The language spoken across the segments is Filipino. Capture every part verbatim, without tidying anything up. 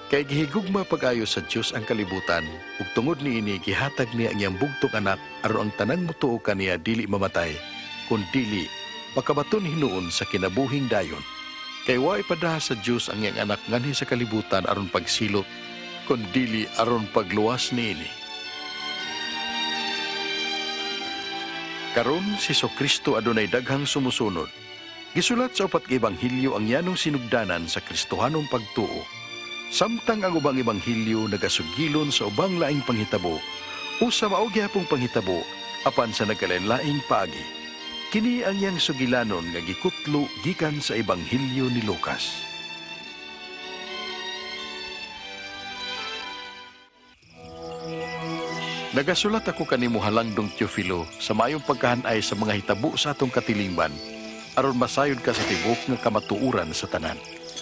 Kay gihigugma pag-ayo sa Dios ang kalibutan, ug tungod niini gihatag niya ang iyang bugtong anak aron ang tanang motuo kaniya dili mamatay, kun dili makabaton hinuon sa kinabuhing dayon. Kay wa ipadaha sa Dios ang iyang anak nganhi sa kalibutan aron pagsilot, kun dili aron pagluwas niini. Karon si Kristo adunay daghang sumusunod. Gisulat sa upat ka ebanghelyo ang yanong sinugdanan sa Kristohanong pagtuo. Samtang ang ubang ebanghelyo nagasugilon sa ubang laing panghitabo, o sa mao gihapong panghitabo apan sa nagkalain-laing paagi. Kini ang iyang sugilanon nga gikutlo gikan sa ebanghelyo ni Lucas. Nagasulat ako kanimo halangdong Teofilo sa maayong pagkahanay sa mga hitabo sa atong katilingban aron masayod ka sa tibok nga kamatuuran sa tanan.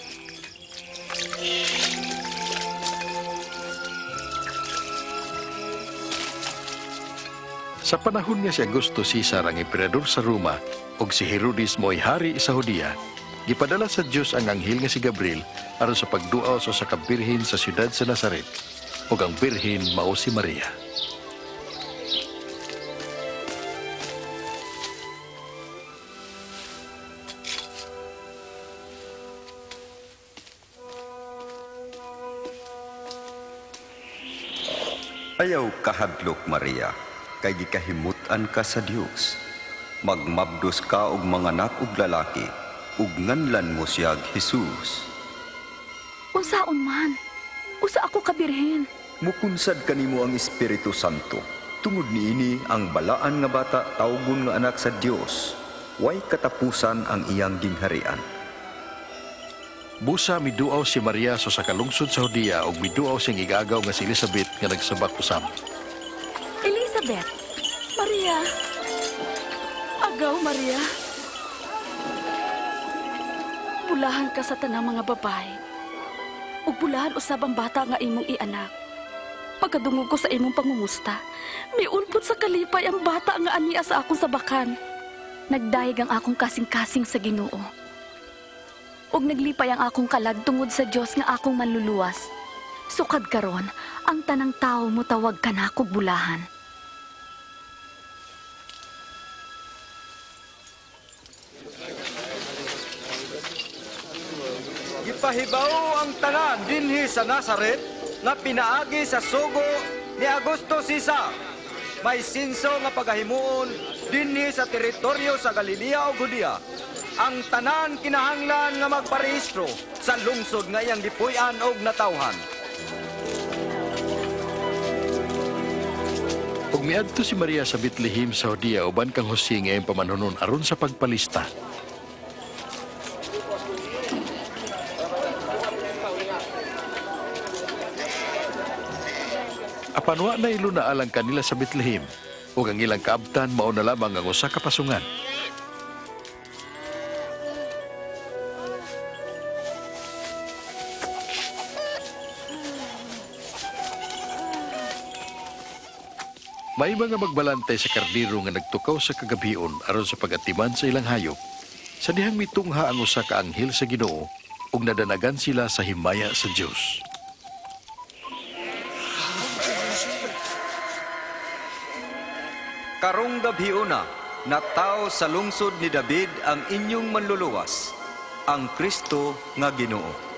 Sa panahon nga si Augusto Caesar ang emperador sa Roma ug si Herodes mo'y hari sa Judea, gipadala sa Dios ang anghel nga si Gabriel aron sa pagduaw sa usa ka birhen sa siyudad sa Nazaret, ug ang birhen mao si Maria. Ayaw kahadlok, Maria, kay gikahimutan ka sa Dios. Magmabdos ka og manganak og lalaki, ug nganlan mo siyag Jesus. Unsaon man? Usa ako kabirhen. Mukunsad kanimo ang Espiritu Santo. Tungod niini ang balaan nga bata tawgon nga anak sa Dios. Way katapusan ang iyang gingharian. Busa miduaw si Maria sa sa kalungsod sa Judea ug miduaw siyang igagaw nga si Elizabeth nga nagsabak usab. Elizabeth, Maria, agaw Maria. Bulahan ka sa tanang mga babae. Ug bulahan usab ang bata nga imong ianak. Pagkadungog ko sa imong pangumusta, miulpot sa kalipay ang bata nga ania sa akong sabakan. Nagdayeg ang akong kasing-kasing sa Ginoo. Ug naglipay ang akong kalag tungod sa Dios nga akong manluluwas. Sukad karon, ang tanang tao mo tawag ka na kog bulahan. Gipahibaw ang tanan dinhi sa Nazaret nga pinaagi sa sugo ni Augusto Caesar. May sinso nga pagahimuon dinhi sa teritoryo sa Galilea ug Judea. Ang tanan kinahanglan nga magparehistro sa lungsod nga iyang gipuy-an og natawhan. Ug miadto si Maria sa Bethlehem sa Judea uban kang Jose nga iyang pamanunon aron sa pagpalista. Apan wa na iluna alang kanila sa Bethlehem ug ang ilang kaabtan mao na lamang ang usa ka pasungan. May mga magbalantay sa kardiro nga nagtukaw sa kagabion aron sa pagatiman sa ilang hayop. Sa dihang mitungha ang usa ka anghel sa Ginoo ug nadanagan sila sa himaya sa Dios. Karong gabiuna, nataw sa lungsod ni David ang inyong manluluwas, ang Kristo nga Ginoo.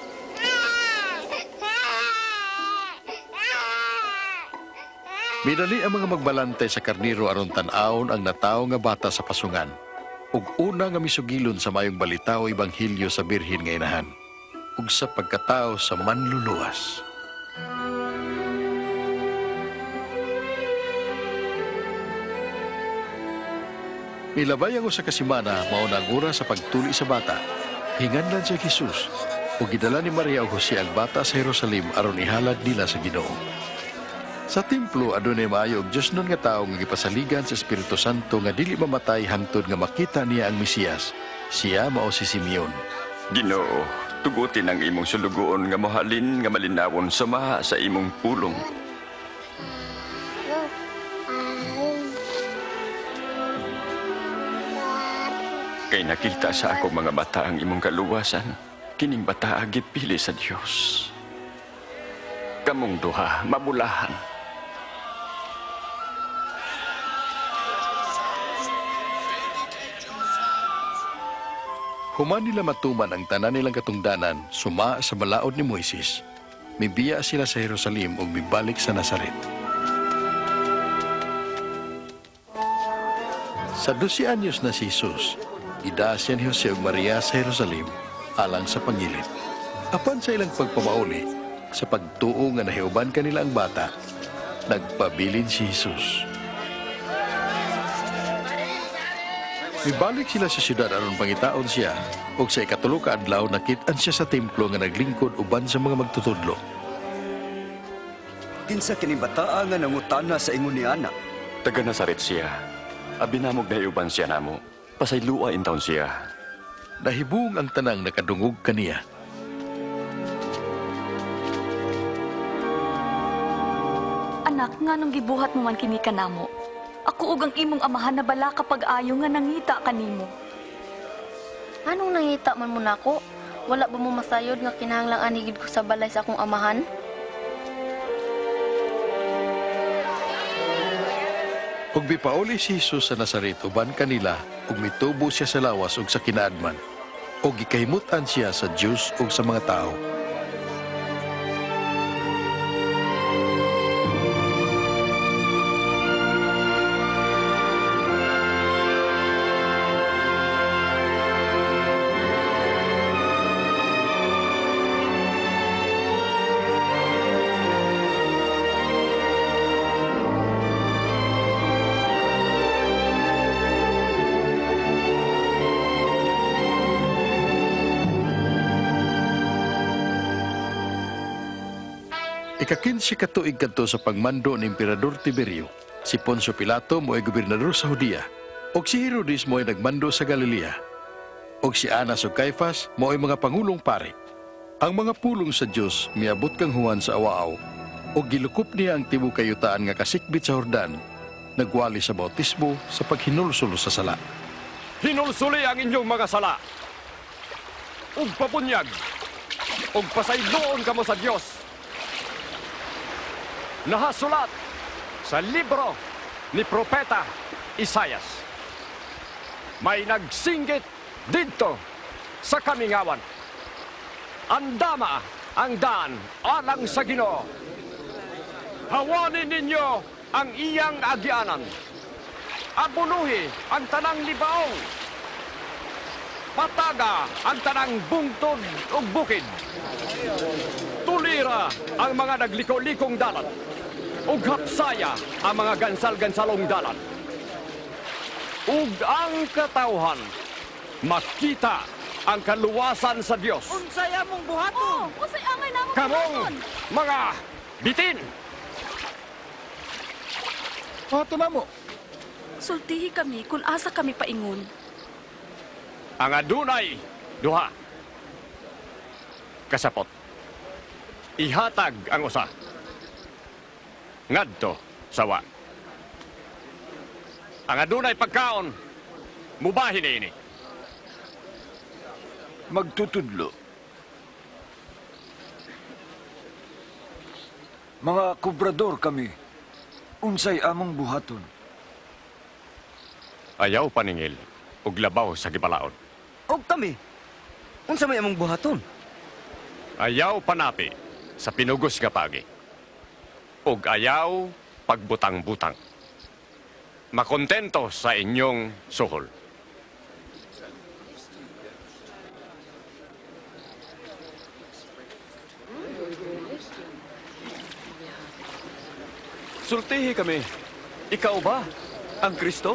Minali ang mga magbalantay sa karniro aron tan-awon ang natawo nga bata sa pasungan. Ug una nga misugilon sa mayong balita o ebanghelyo sa birhen nga inahan. Ug sa pagkatao sa manluluwas. Milabay ang usa ka semana mao na ang oras sa pagtuli sa bata. Hinganlan si Jesus ug gidala ni Maria ug Jose ang bata sa Jerusalem aron ihalad nila sa Ginoo. Sa templo adunay maayo og Dios nun nga tawo nga gipasaligan sa Espiritu Santo nga dili mamatay hangtod nga makita niya ang Mesiyas. Siya mao si Simeon. Ginoo, tugutin ang imong sulugoon nga mahalin nga malinawon sumaha sa imong pulong. Kay nakita sa ako mga bata ang imong kaluwasan, kining bata agit pili sa Dios. kamong duha mabulahan. Human nila matuman ang tanan nilang katungdanan, suma sa balaod ni Moises. Mibiya sila sa Jerusalem ug mibalik sa Nazaret. Sa dosi anyos na si Jesus, idasya ni Jose ug Maria sa Jerusalem alang sa pangilid. Apan sa ilang pagpamauli, sa pagtuo nga nahiuban kanila ang bata, nagpabilin si Jesus. Mibalik sila sa syudad aron pangitaon siya, ug sa ikatulo ka adlaw nakit-an siya sa templo nga naglingkod uban sa mga magtutudlo. Kinsa kini bataa nga nangutana sa ingon ni anak? Taga Nazaret siya. Abinamog na iuban siya namo. Pasaylua in taon siya. Nahibung ang tanang nakadungog kaniya. Anak, nga nung gibuhat mo man kini kanamo. Ako ug ang imong amahan na bala kapag ayo nga nangita kanimo. Anong nangita man mo nako? Wala ba mo masayod nga kinahanglang anigid ko sa balay sa akong amahan? Ug bipauli si Jesus sa Nazaret uban kanila ug mitubo siya sa lawas ug sa kinaadman. Ug gikahimutan siya sa Dios ug sa mga tao. Ikakinsi katuig kadto sa pagmando ni Emperador Tiberio, si Poncio Pilato mo'y gobernador sa Judea, ug si Herodes mo'y nagmando sa Galilea, ug si Anas ug Caifas mo'y mga pangulong pari. Ang mga pulong sa Dios miabot kang Juan sa awaaw, ug gilukop niya ang tibuok kayutaan nga kasikbit sa Jordan, nagwali sa bautismo sa paghinulsulo sa sala. Hinulsuli ang inyong mga sala, ug papunyag, ug pasayloon kamo sa Dios. Nahasulat sa libro ni Propeta Isaias. May nagsinggit dito sa kamingawan. Andama ang daan alang sa Ginoo. Hawanin ninyo ang iyang agyanan. Abunuhi ang tanang libaong. Pataga ang tanang bungtod ug bukid. Tulira ang mga nagliko-likong dalan. Ug hapsaya ang mga gansal-gansalong dalan. Ug ang katawhan makita ang kaluwasan sa Dios. Unsay among buhaton? Oh, unsay angay namo Kamong mga bitin. Pato na mo. Sultihi kami kung asa kami paingon. Ang adunay duha. Kasapot. Ihatag ang usa. Ngadto sawa. Ang adunay pagkaon, mubahin ini. Magtutudlo. Mga kubrador kami, unsay among buhaton. Ayaw paningil, ug labaw sa gibalaod. Og kami, unsa may among buhaton? Ayaw panapi sa pinugos nga pagi. Ug ayaw pagbutang-butang. Makontento sa inyong suhol. Sultihi kami. Ikaw ba ang Kristo?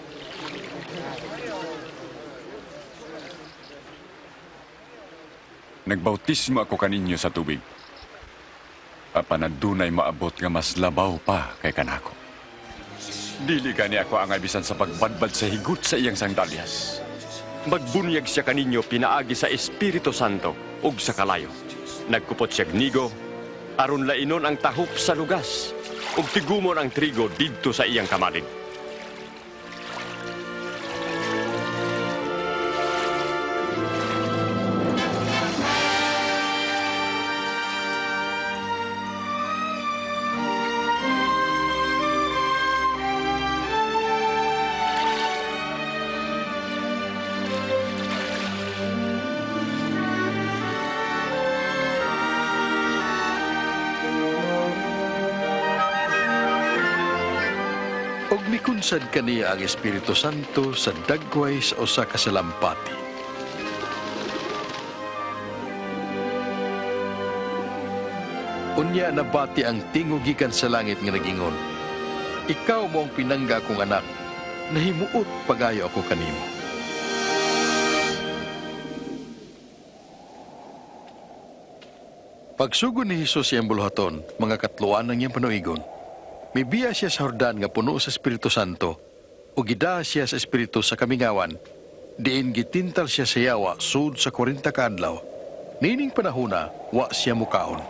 Nagbautismo ako kaninyo sa tubig. Apan adunay maabot nga mas labaw pa kay kanako. Dili gani ako ang bisan sa pagbadbad sa higot sa iyang sandalyas. Magbunyag siya kaninyo pinaagi sa Espiritu Santo ug sa kalayo. Nagkupot siya gnigo, aron lainon ang tahop sa lugas, ug tigumon ang trigo didto sa iyang kamalin. Nagmikunsad kaniya ang Espiritu Santo sa dagway sa usa ka salampati. Unya nabati ang tingog gikan sa langit nga nagingon, ikaw mo ang pinangga kong anak, nahimuot pagayo ako kanimo. Pagsugo ni Jesus iyang buluhaton, mga katluan ng iyang panuigon, mibiya siya sa Jordan nga puno sa Espiritu Santo, o gida siya sa Espiritu sa kamingawan, diin gitintal siya sa yawa sud sa kuwarenta ka adlaw. Nining panahona, wa siya mukaon.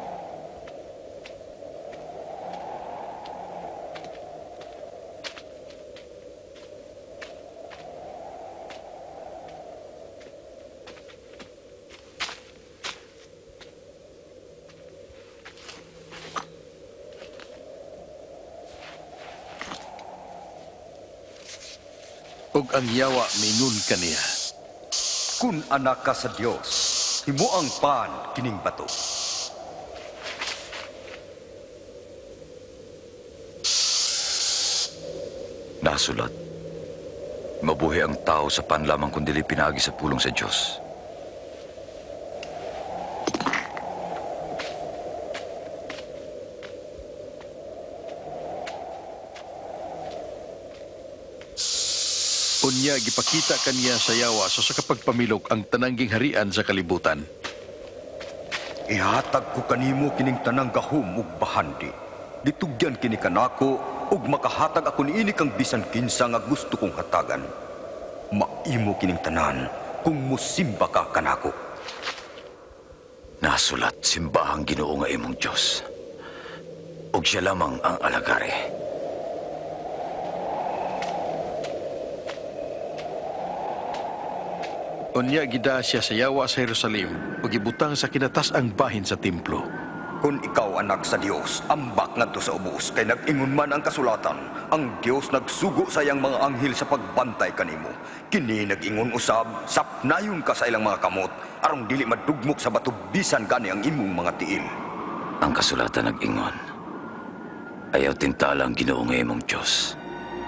Ug ang yawa mingun kaniya, Kun anak ka sa Dios, himo ang pan kining bato. Nasulat, mabuhi ang tao sa pan lamang kundi pinagi sa pulong sa Diyos. Unya gipakita kaniya sa yawa so sa kapagpamilok ang tanangging harian sa kalibutan. Ihatag ko kanimo kining tanang gahum ug bahandi. Ditugyan kini kanako ug makahatag ako niini kang bisan kinsa nga gusto kong hatagan. Maimo kining tanan kung musimba ka kanako. Nasulat, simbahang Ginoo nga imong Diyos. Ug siya lamang ang alagari. Unya gida siya sa yawa sa Jerusalem ug gibutang sa kinatas-ang bahin sa templo. Kung ikaw anak sa Dios, ambak ngadto sa ubos kay nag-ingon man ang kasulatan, ang Dios nagsugo sa iyang mga anghel sa pagbantay kanimo. Kini nag-ingon usab, sapnayon ka sa ilang mga kamot, aron dili madugmok sa bato bisan gani ang imong mga tiil. Ang kasulatan nag-ingon, ayaw tintala ang Ginoo nga imong Diyos.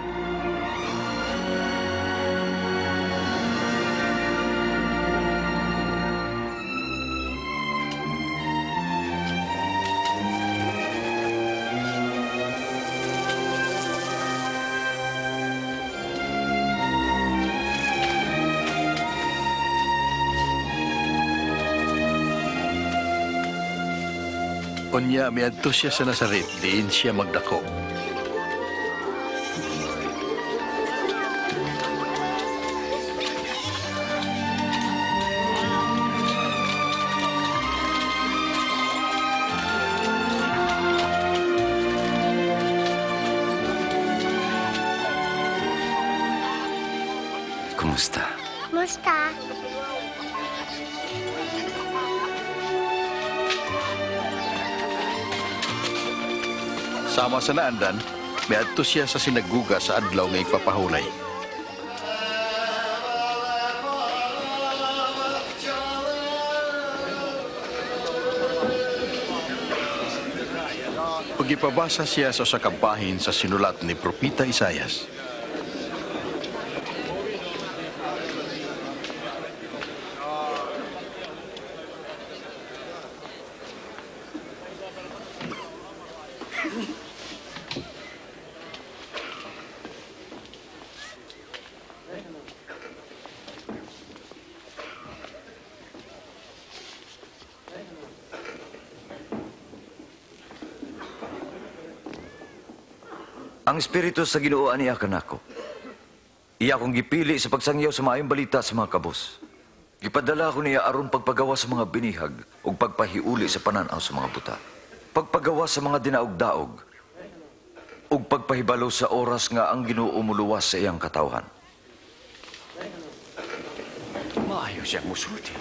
Unya miadto siya sa Nazaret, diin siya magdako. Kumusta? Kumusta? Sama sa naandan, miadto siya sa sinaguga sa adlaw nga ipapahulay. Ug ipabasa siya sa usa ka bahin sa sinulat ni Propeta Isayas. Ang Espiritu sa Ginoo aniya kanako. Iya akong gipili sa pagsangyaw sa maayong balita sa mga kabus. Gipadala ko niya aron pagpagawa sa mga binihag ug pagpahiuli sa pananaw sa mga buta. Pagpagawa sa mga dinaog-daog ug pagpahibalo sa oras nga ang Ginoo muluwas sa iyang katawhan. Maayo siyang musulti.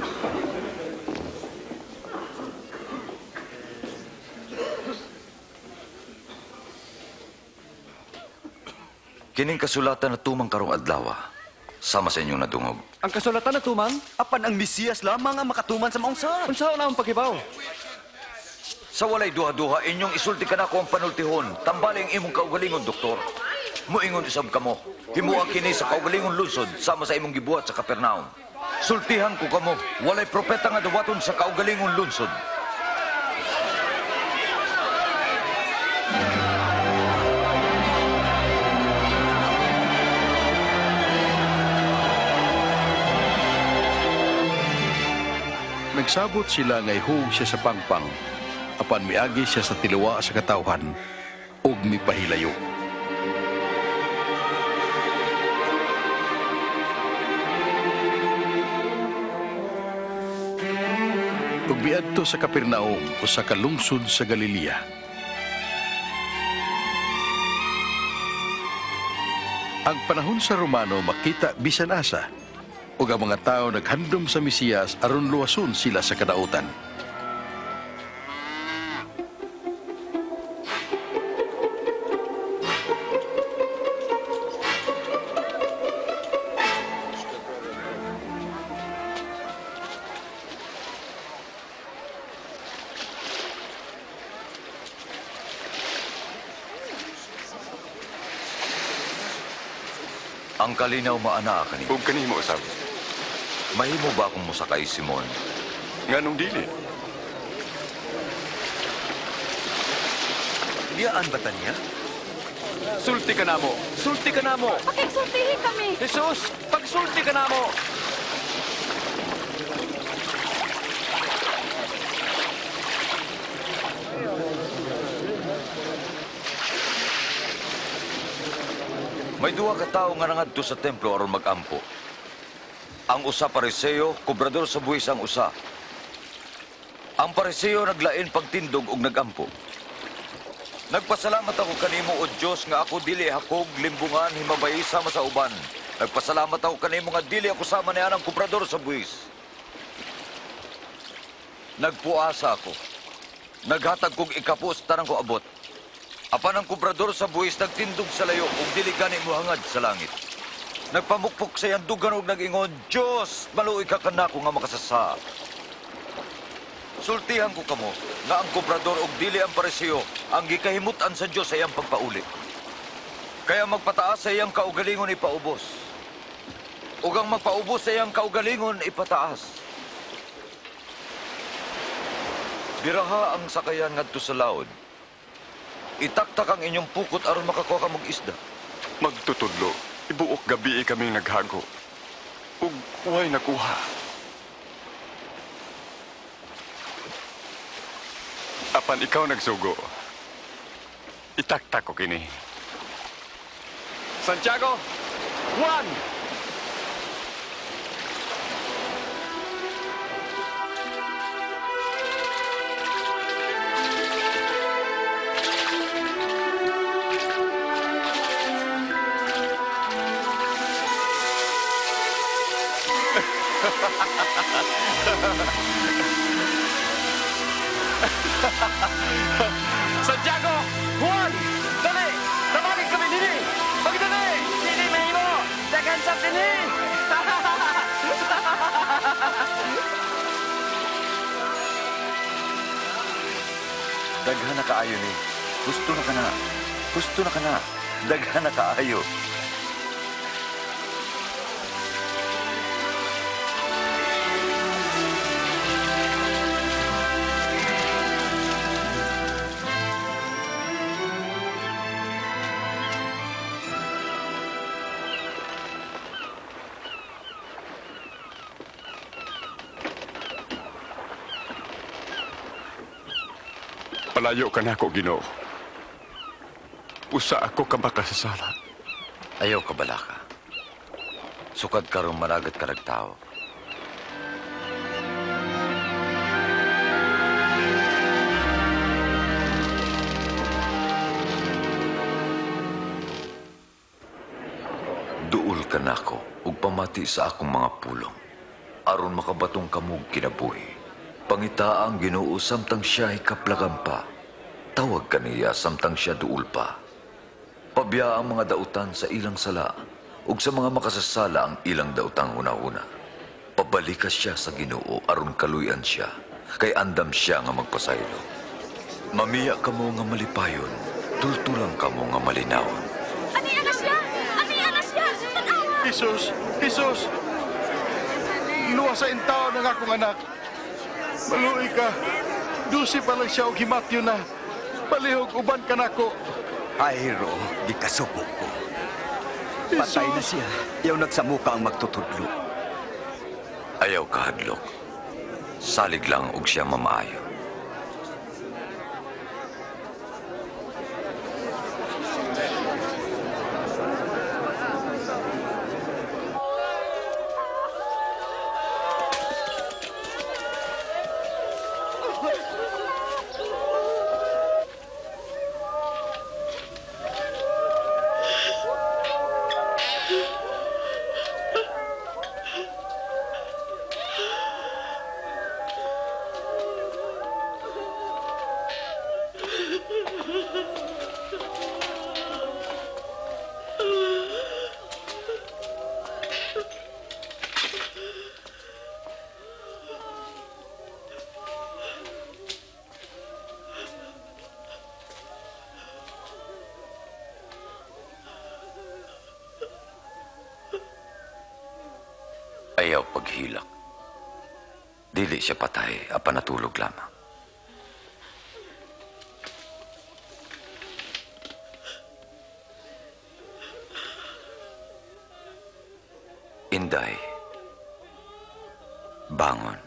Kining kasulatan na tumang karong adlaw, sama sa inyong nadungog. Ang kasulatan na tumang? Apan ang Mesiyas lamang ang makatuman sa maunsa. Unsa na ang pagibaw? Sa walay duha-duha, inyong isulti ka na ko ang panultihon. Tambaling imong kaugalingon, doktor. Muingon isab kamo. Himuang kini sa kaugalingon lungsod sama sa imong gibuhat sa Kapernaum. Sultihan ko kamo, walay propeta nga dawaton sa kaugalingon lungsod. Nagsabot sila nga ihug siya sa pangpang, apan miagi siya sa tiluwa sa katawhan, ug mipahilayo. Ug miadto sa Kapernaum o sa kalungsod sa Galilea. Ang panahon sa Romano makita bisan asa, ug ang mga tao naghandom sa Mesiyas aron luwason sila sa kadautan. Ang kalinaw maana ka ni. Ug kanimo usab. Mahimo ba akong musakay, Simon? Nganong dili? Diyaan ba taniya? Sulti ka namo! Sulti ka namo! Pakigsultihin kami! Jesus, pagsulti ka namo! May duwa ka tao nga nangadto sa templo aron magampo. Ang usa pariseo, kobrador sa buwis ang usa. Ang pariseo naglain pagtindog ug nagampo. Nagpasalamat ako kanimo o Dios nga ako dili hakog limbungan himabay sama sa uban. Nagpasalamat ako kanimo nga dili ako sama ni anang kobrador sa buwis. Nagpuasa ako. Naghatag kog ikapos tanang ko abot. Apan ang kobrador sa buwis nagtindog sa layo ug dili gani mohangad sa langit. Nagpamukpok sa iyang dugan ug nag-ingon, Diyos, maluoy ka kanako nga makasasa. Sultihan ko kamo nga ang kobrador ug dili ang pariseo ang gikahimutan sa Diyos sa iyang pagpauli. Kaya magpataas sa iyang kaugalingon ipaubos. Ug ang magpaubos sa iyang kaugalingon ipataas. Biraha ang sakayan ngadto sa laod. Itaktak ang inyong pukot aron makakuha ka mong isda. Magtutudlo. Ibuok gabi kaming naghago. Ug way nakuha. Apan ikaw nagsugo. Itaktak ko kini. Santiago, Juan! Santiago! Juan! Dali! Tawagin kami dini! Pagdali! Dini mahimo! Dagan sa dini! Daghan na kaayo ni. Gusto na ka na. Gusto na ka na. Daghan na kaayo. Palayo ka na ako, Ginoo. Usa ako ka makasasala. Ayaw ka bala ka. Sukad ka rin managat ka nagtao. Duol ka na ako ug pamati sa akong mga pulong. Aron makabatong kamog kinabuhi. Pangita ang Ginoo samtang siya hikaplagan pa. Tawag kaniya samtang siya duol pa. Pabya ang mga dautan sa ilang sala, ug sa mga makasasala ang ilang dautang una-una. Pabalikas siya sa Ginoo aron kaluyan siya, kay andam siya nga magpasaylo. Mamiya kamo nga malipayon, tultulang kamo nga malinawon. Ani anak Jesus, Jesus. Luwa sa intaw ng akong anak. Maluoy ka. Dusi pa lang siya o himatyo na. Palihog uban ka nako. Ayro, di kasuko ko. Patay na siya. Yaw nagsamuka ang magtutudlo. Ayaw kahadlok. Salig lang og siya mamaayo. Ayaw paghilak. Dili siya patay, apan natulog lamang. Inday, bangon.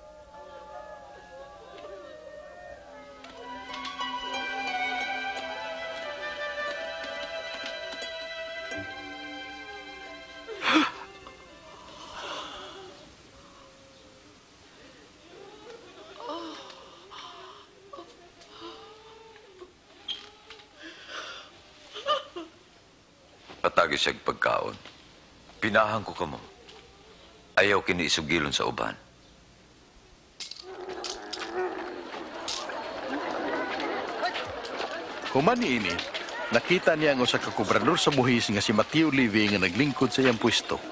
Patagi siyag pagkaon. Pinahan ko kamo. Ayaw kini isugilon sa uban. Human ini, nakita niya ang usa ka kubrador sa buhis nga si Mateo Living nga naglingkod sa iyang pwesto.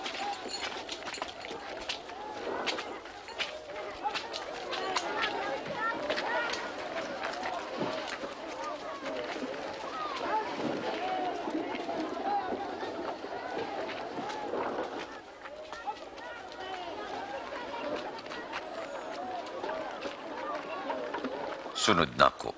Sunod na ko.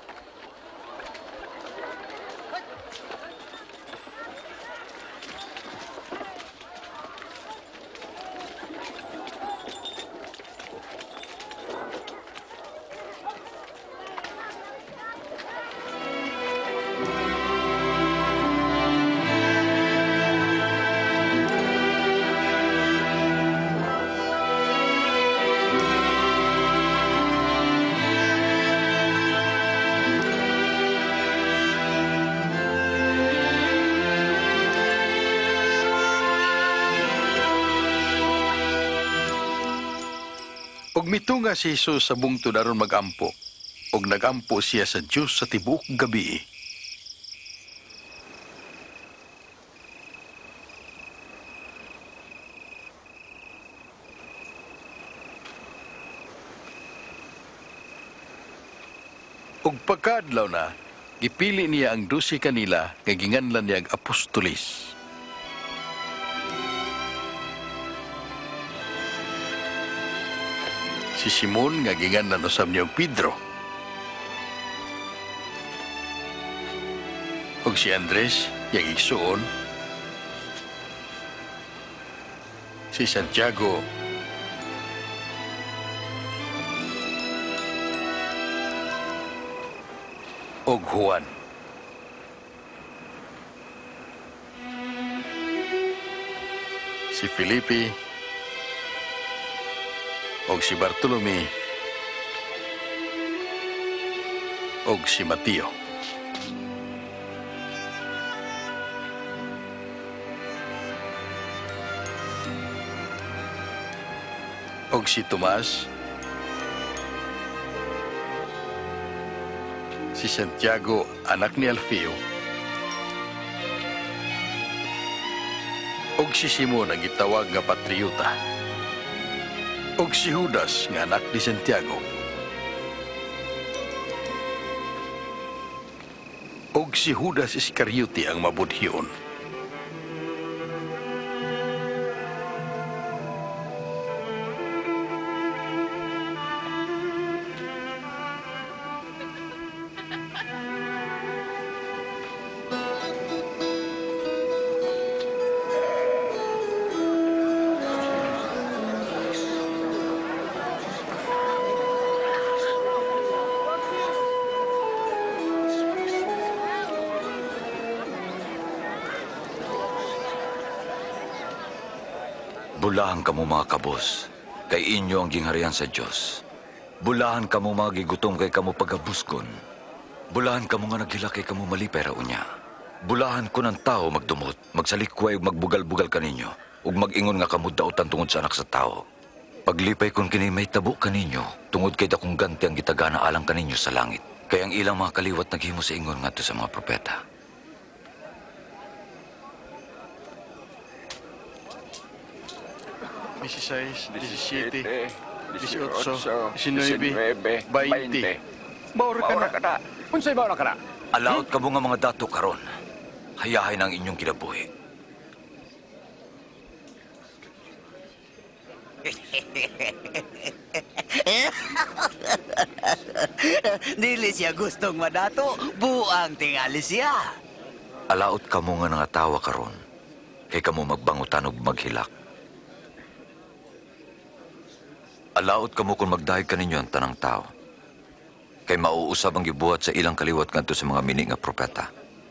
Og mitunga si Jesus sa bungtod aron magampo, og nagampo siya sa Dios sa tibuok gabi. Og pagkaadlaw na, gipili niya ang dusi kanila nga ginganlan niya apostolis. Si Simon nga ginganlan usab niya og Pedro. Og si Andres, yang igsuon. Si Santiago. Og Juan. Si Felipe. Og si Bartolome, og si Mateo. Og si Tomas, si Santiago, anak ni Alfeo, og si Simon ang gitawag nga Patriota. Og si Judas nga anak ni Santiago. Og si Judas Iscariote ang mabudhiyon. Bulahan kamo mga kabos, kay inyo ang gingharian sa Dios. Bulahan kamo mga gigutom kay kamo pagabuskon. Bulahan kamo nga naghila kay kamo malipay ra unya. Bulahan ko ng tao magdumot, magsalikway ug magbugal-bugal kaninyo, ug mag-ingon nga kamo daotan tungod sa anak sa tao. Paglipay kon kini may tabo kaninyo, tungod kay dakong ganti ang gitagana alang kaninyo sa langit. Kay ang ilang mga kaliwat naghimo sa ingon ngadto sa mga propeta. Disiseis, disisiete, Disiotso, disiotso, disinwebe, bainte. Maura ka na. ka na. Unsay maura ka na? Alaot kamo nga mga dato karon. Hayahay ang inyong kinabuhi. Dili siya gustong madato, buang tingali siya. Alaot kamo nga nangatawa karon. Kay kamo magbangutan ug maghilak. Alaot kamo kung magdahig kaninyo ang tanang tao. Kay mauusab ang gibuhat sa ilang kaliwat ngadto sa mga mini nga propeta.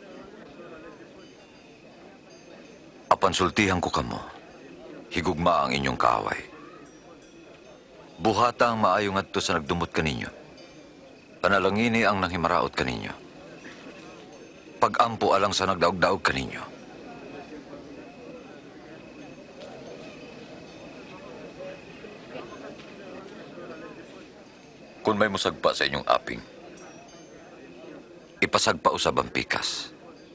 Apan sultihan ko kamo, higugma ang inyong kaaway. Buhata ang maayo ngadto sa nagdumot kaninyo. Panalangini ang nanghimaraot kaninyo. Pag-ampo alang sa nagdaog-daog kaninyo. Kung may musagpa sa inyong aping, ipasagpa usab ang pikas.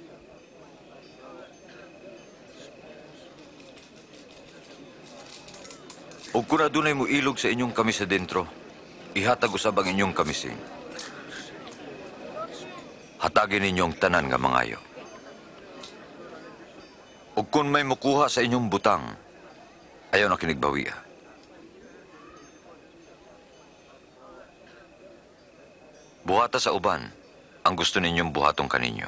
O kung adunay mo ilog sa inyong kamis sa dentro, ihatag usab ang inyong kamising. Hatagin ninyong tanan nga mangayo. O kung may mukuha sa inyong butang, ayaw na kinigbawiya. Buhata sa uban, ang gusto ninyong buhatong kaninyo.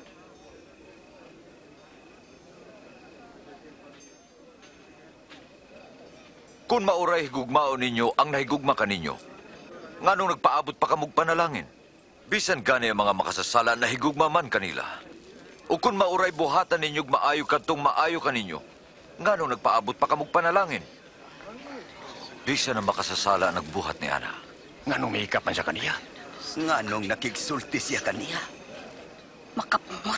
Kung mauray higugmao ninyo ang nahigugma kaninyo, nganong nagpaabot pa kamog panalangin? Bisan gani ang mga makasasala na higugma man kanila. O kung mauray buhatan ninyong maayo kadtong maayo kaninyo, nganong nagpaabot pa kamog panalangin? Bisan ang makasasala nagbuhat ni Ana. Nganong may ikapan sa kaniya? Nganong nakigsulti siya kaniya? Makapungot.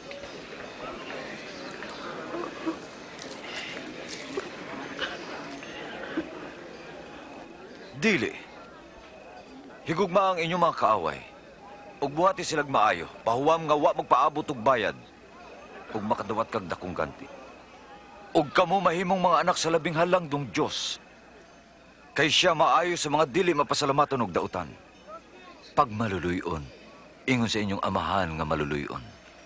Dili. Higugma ang inyong mga kaaway. Ug buhati silag maayo, pahuwam nga wa magpaabot og bayad. Ug makadawat kag dakong ganti. Ug kamo mahimong mga anak sa labing halandong Dios. Kay siya maayo sa mga dili mapasalamatan og dautan. Pag maluluyon, ingon sa inyong amahan nga maluluyon.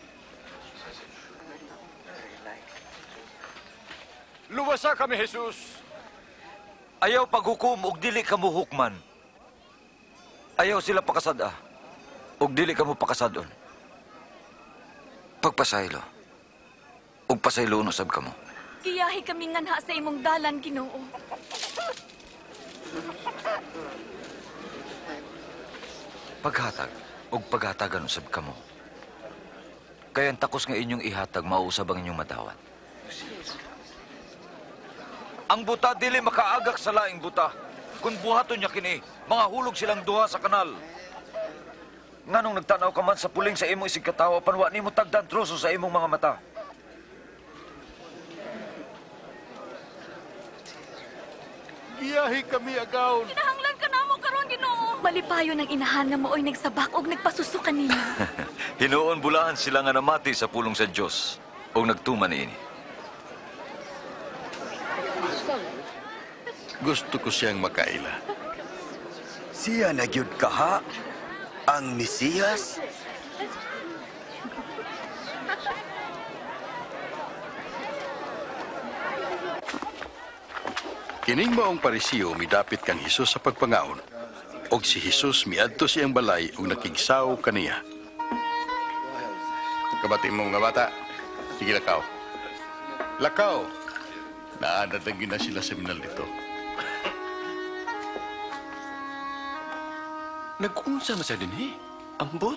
Luwasa kami, Jesus. Ayaw paghukom ug dili kamo hukman. Ayaw sila pakasada ug dili kamo pakasadon. Pagpasaylo ug pasayloon usab kamo. Giyahi kami nganha sa imong dalan, Ginoo. Paghatag ug paghatagan usab kamo. Kay ang takos nga inyong ihatag mauusab ang inyong madawat. Ang buta dili makaagak sa laing buta. Kung buhaton niya kini, mga hulog silang duha sa kanal. Nganong nagtanaw ka man sa puling sa imong isig katawa, panwa nimo tagdan troso sa imong mga mata. Giyahi kami agaw. Kinahanglan ka namo karon, Ginoo. Malipayon ang inahan nga mooy nagsabak og nagpasusukan ninyo. Hinuon bulahan sila nga namati sa pulong sa Dios o nagtuman ini. Gusto ko siyang makaila. Siya na gyud kaha ang Mesiyas? Kining maong parisiyo midapit kang Hesus sa pagpangaon. Og si Hesus miadto siyang balay ug nakigsaw kaniya. Kabati mo nga bata. Sige lakaw. Lakaw. Naadadagin na sila sa minal dito. Nag-unsa na sa dinhi? Ambot?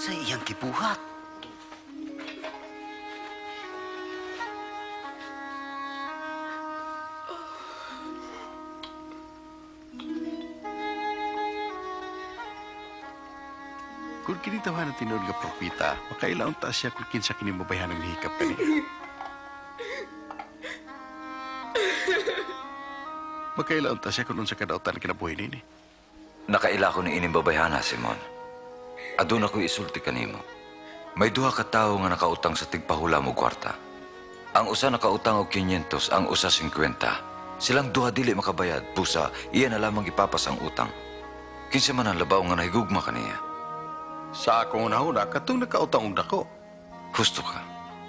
Unsa iyang gibuhat? Kung kinitawa na tinuod nga propita, makailaon ta siya kung kinsa kini mabayhan ng hikap kani. Makailaon ta siya kung unsa kadautan kinabuhi nini. Nakaila ko ni ining babayhana, Simon. Aduna ko isulti kanimo. May duha ka tawo nga nakautang sa tigpahula mo kwarta. Ang usa nakautang og quinientos, ang usa fifty. Silang duha dili makabayad, busa iya na lamang ipapas ang utang. Kinsa man ang labaw nga nahigugma kaniya. Sa akong una-una, katong nakautang og dako. Husto ka.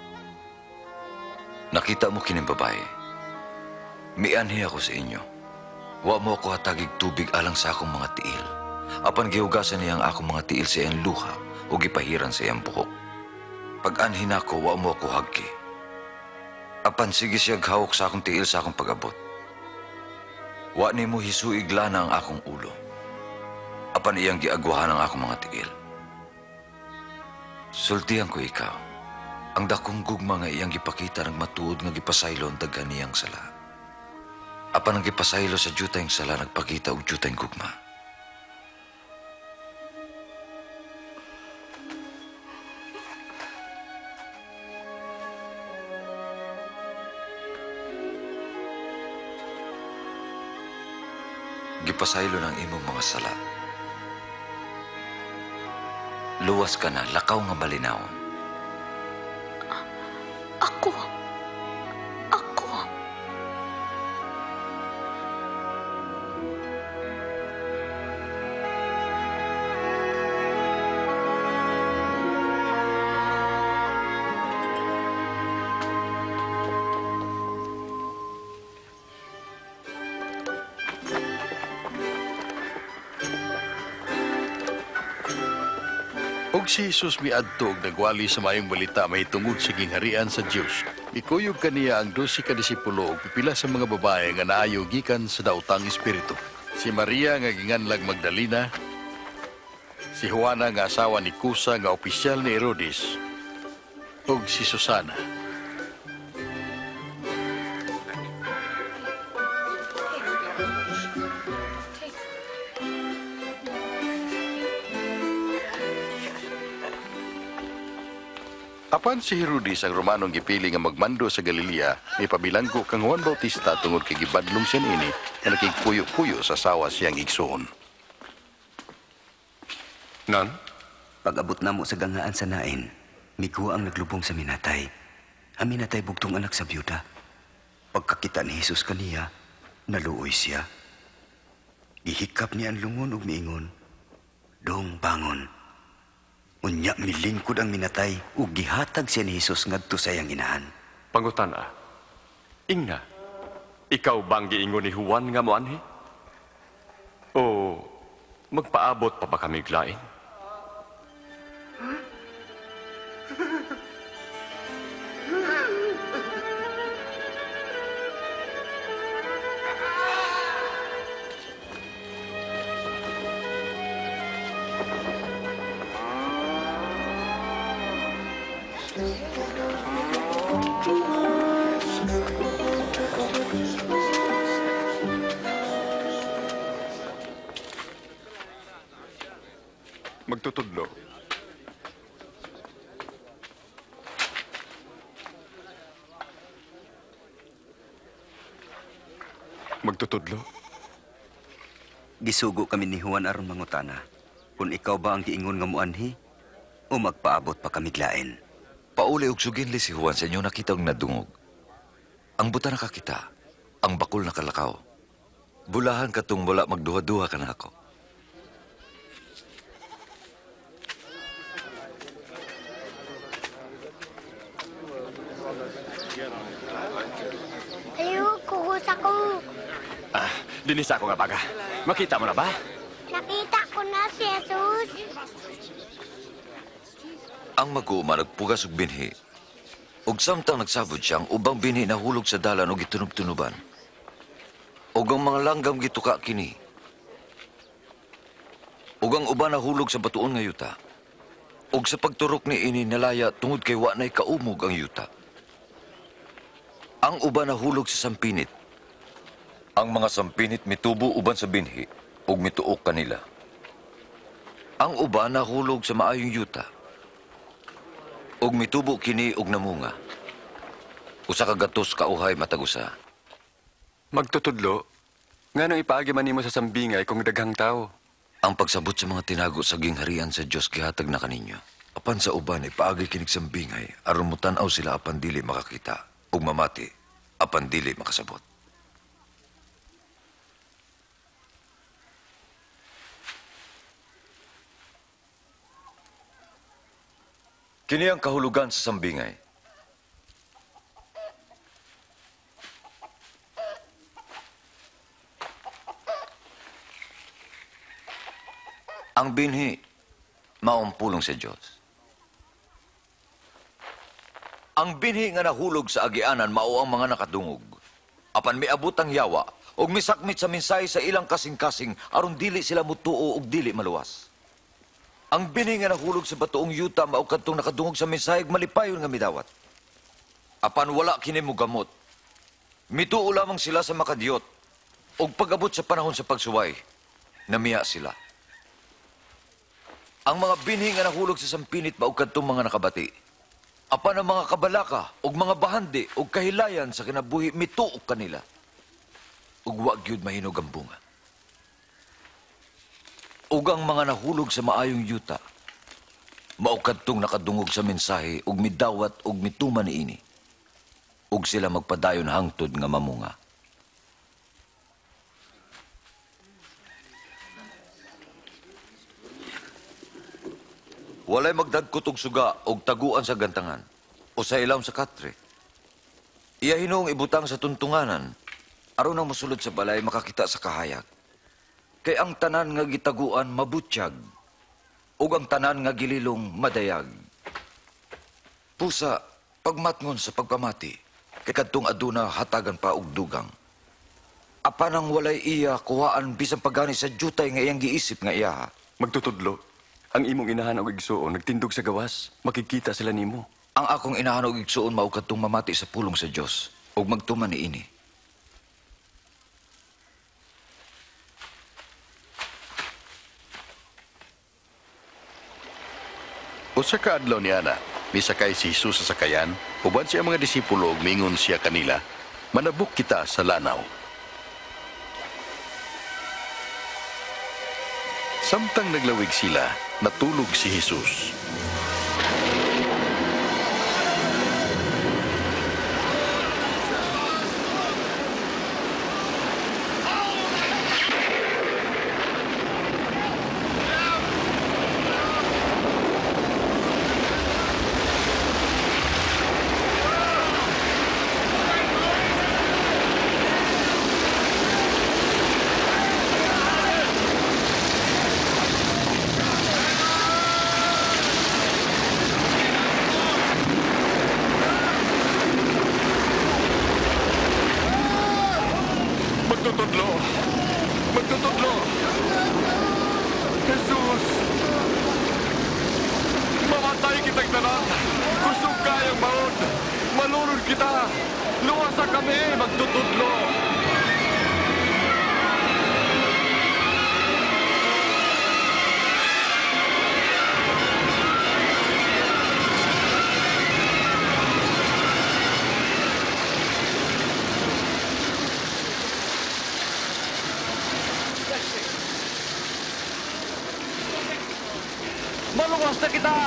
Nakita mo kining babae. Mianhi ako sa inyo. Wa mo ako hatagig tubig alang sa akong mga tiil. Apan gihugasan niya ang akong mga tiil sa iyang luha o gipahiran sa iyang buhok. Pag-anhin ako, wa mo ako hagki. Apan sige siya hawak sa akong tiil sa akong pag-abot. Wa ni mo hisuig lana ang akong ulo. Apan iyang giagwahan ang akong mga tiil. Sultihan ko ikaw. Ang dakong gugma nga iyang gipakita ng matuod nga gipasaylo ang daghan niyang sala. Apan ang gipasaylo sa jutayng sala nagpakita og jutayng gugma. Gipasaylo ng imong mga sala. Luwas ka na, lakaw nga malinawon. Ako? Ako? Og si Jesus miadto og nagwali sa maayong balita mahitungod sa gingharian sa Dios. Ikuyog kaniya ang dose ka disipulo og pipila sa mga babae nga naayo gikan sa daotang espiritu. Si Maria nga ginganlag Magdalena, si Juana nga asawa ni Kusa nga opisyal ni Herodes, ug si Susana. Apan si Herodes ang Romanong gipili nga magmando sa Galilea, may pabilanggo kang Juan Bautista tungod kay gibadlong siya ini na nakigpuyo-puyo sa sawa siyang igsoon. Nan? Pag-abot na mo sa gangaan sa nain, miguwa ang naglubong sa minatay. Ang minatay bugtong anak sa byuda. Pagkakita ni Jesus kaniya, naluoy siya. Ihikap niya ang lungon ug miingon, "Dong bangon." Unya milingkod ang minatay ug gihatag siya ni Jesus ngadto sa iyang inahan. Pangutana, ingna, ikaw bang giingon ni Juan nga moanhi? O magpaabot pa ba kami glain? Magtutudlo. Magtutudlo? Gisugo kami ni Juan aron mangutana. Kung ikaw ba ang giingon nga muanhi o magpaabot pa kami glain. Pauli og suginli si Juan sa inyo nakita og nadungog. Ang buta nakakita, ang bakul nakalakaw. Bulahan katong wala magduha-duha ka na ako. Ayaw, kukus ako. Ah, dinis ako nga baga. Makita mo na ba? Nakita ko na si Jesus. Ang mag-uuma nagpugas og binhi. Ug samtang nagsabot siyang ubang binhi nahulog sa dalan og gitunog-tunuban. Ug ang mga langgam gituka kini. Ug ang uban nahulog sa batuon nga yuta. Og sa pagturok ni ini nalaya tungod kay wa na'y kaumog ang yuta. Ang uban nahulog sa sampinit. Ang mga sampinit mitubo uban sa binhi ug mituok kanila. Ang uban nahulog sa maayong yuta. Ug mitubo kini og namunga. Usa ka gatos kauhay matagusa. Magtutudlo, ngano ipaagi man nimo sa sambingay kung daghang tao? Ang pagsabot sa mga tinago sa gingharian sa Dios gihatag na kaninyo. Apan sa uban ipaagi kinig sambingay aron mutan-aw sila apan dili makakita ug mamati apan dili makasabot. Kini ang kahulugan sa sambingay. Ang binhi, maumpulong sa Diyos. Ang binhi nga nahulog sa agianan, mao ang mga nakadungog. Apan miabot ang yawa, ug misakmit sa minsay sa ilang kasing-kasing, aron dili sila mutuo ug dili maluwas. Ang binhi nga nahulog sa batuong yuta, mao kadtong nakadungog sa minsay, ug malipayon nga midawat. Apan wala kini mo gamot. Mituo lamang sila sa makadiyot, ug pag-abot sa panahon sa pagsuway, namiya sila. Ang mga binhi nga nahulog sa sampinit mao kadtong mga nakabati. Apan ang mga kabalaka ug mga bahandi ug kahilayan sa kinabuhi mituok kanila. Ug wa gyud mahinog ang bunga. Ug ang mga nahulog sa maayong yuta mao kadtong nakadungog sa mensahe ug midawat ug mituman niini. Ug sila magpadayon hangtod nga mamunga. Walay magdagkot og suga og taguan sa gantangan o sa ilaw sa katre. Iya hinuong ibutang sa tuntunganan aron ang mosulod sa balay makakita sa kahayag. Kay ang tanan nga gitaguan mabutyag ug ang tanan nga gililong madayag. Pusa pagmatngon sa pagpamati kay kadtong aduna hatagan pa og dugang. Apan ang walay iya kuhaan bisan pagani sa jutay nga iyang giisip nga iya. Magtutudlo. Ang imong inahan og igsuon nagtindog sa gawas, makikita sila nimo. Ang akong inahan og igsuon mao kadtong mamati sa pulong sa Dios ug magtuman niini. Usa ka adlaw niana, misakay si Jesus sa sakayan, uban siya mga disipulo ug mingon siya kanila, manabuk kita sa lanaw. Samtang naglawig sila, natulog si Jesus. Magtutudlo! Magtutudlo! Jesus! Mamatay kitang tanan! Kusog kayang maod! Malunod kita! Luwasa kami! Magtutudlo! Maluwas na kita!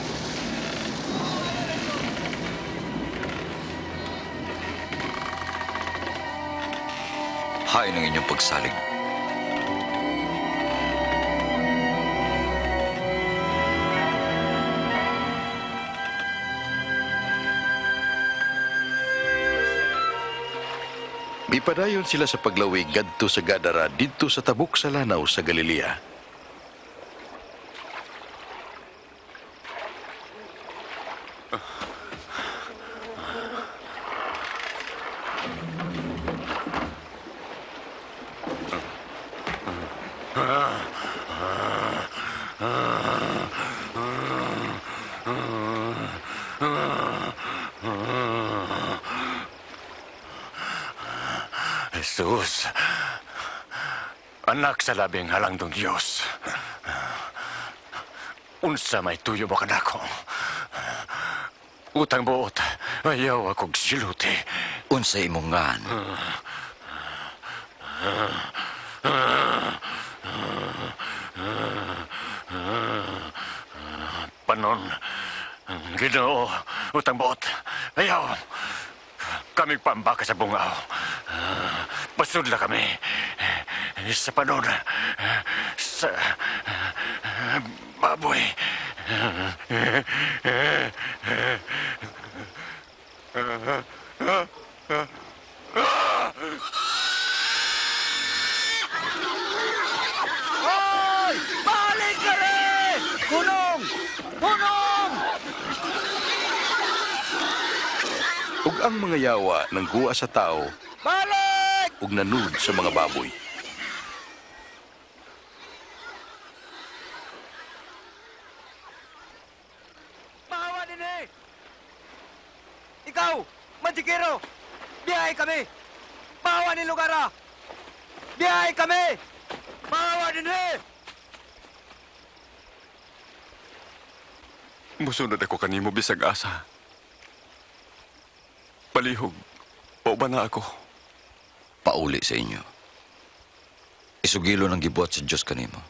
Hain ang inyong pagsalig. Mipadayon sila sa paglawig ngadto sa Gadara didto sa tabok sa lanaw sa Galilea. Jesus, anak sa labing halangdong Diyos. Unsa may tuyo mo kanako. Utang buot, ayaw akong siluti. Unsa imong ngan? Panon, Ginoo, utang buot, ayaw. Kami pambaka sa bungaw. Pasudla kami. Sa panon, sa baboy. Hoy! Balik ka rin! Punong! Punong! Ug ang mga yawa nang guwa sa tao Balik! ug nanud sa mga baboy. Mahawa din eh! Ikaw, Mantikero! Biyahe kami! Mahawa ni Lugara! Biyahe kami! Mahawa din eh! Musunod ako kanimo bisag asa. Palihog, pauba na ako. Pauli sa inyo. Isugilo ng gibuhat sa Diyos kanimo.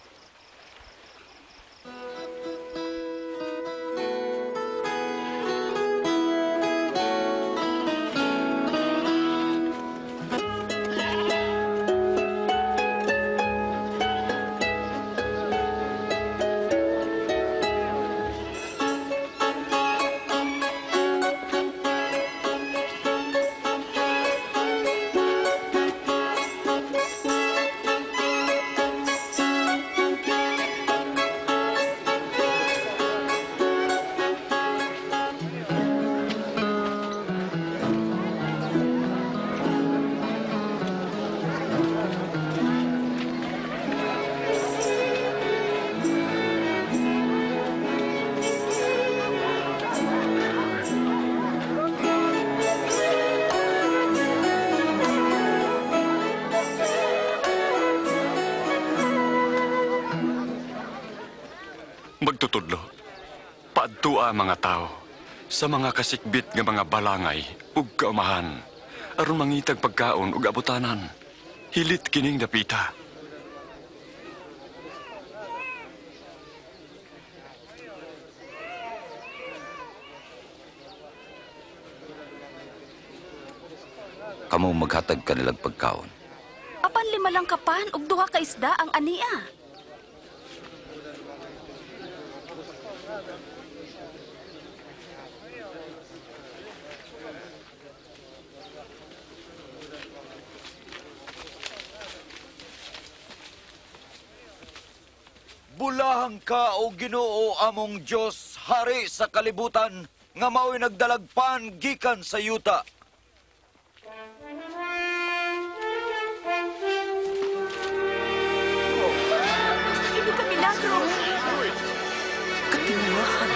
Magtutudlo, paadtua mga tao sa mga kasikbit nga mga balangay ug kaumahan aron mangitag pagkaon ug abutanan. Hilit kining dapita. Kamo maghatag kanilang pagkaon. Apan lima lang kapan ug duha ka isda ang ania. Bulahan ka o Ginoo among Diyos, hari sa kalibutan, nga mao'y nagdalagpan gikan sa yuta. Hindi ka milagro. Katinuhan.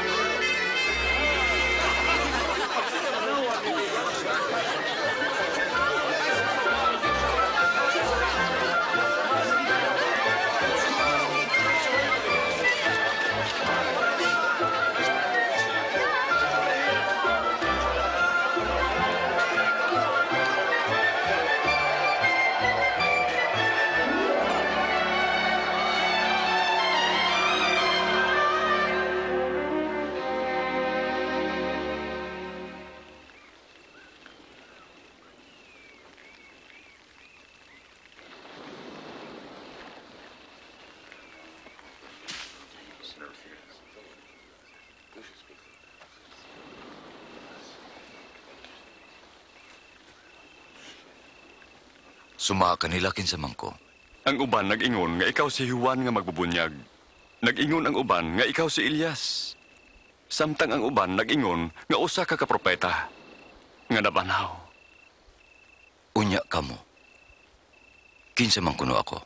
Sumaka nila kinsamang ko. Ang uban nag-ingon nga ikaw si Juan nga magbubunyag. Nag-ingon ang uban nga ikaw si Elias. Samtang ang uban nag-ingon nga usa ka kapropeta nga nabanaw. Unya kamo. Kinsamang kuno ako.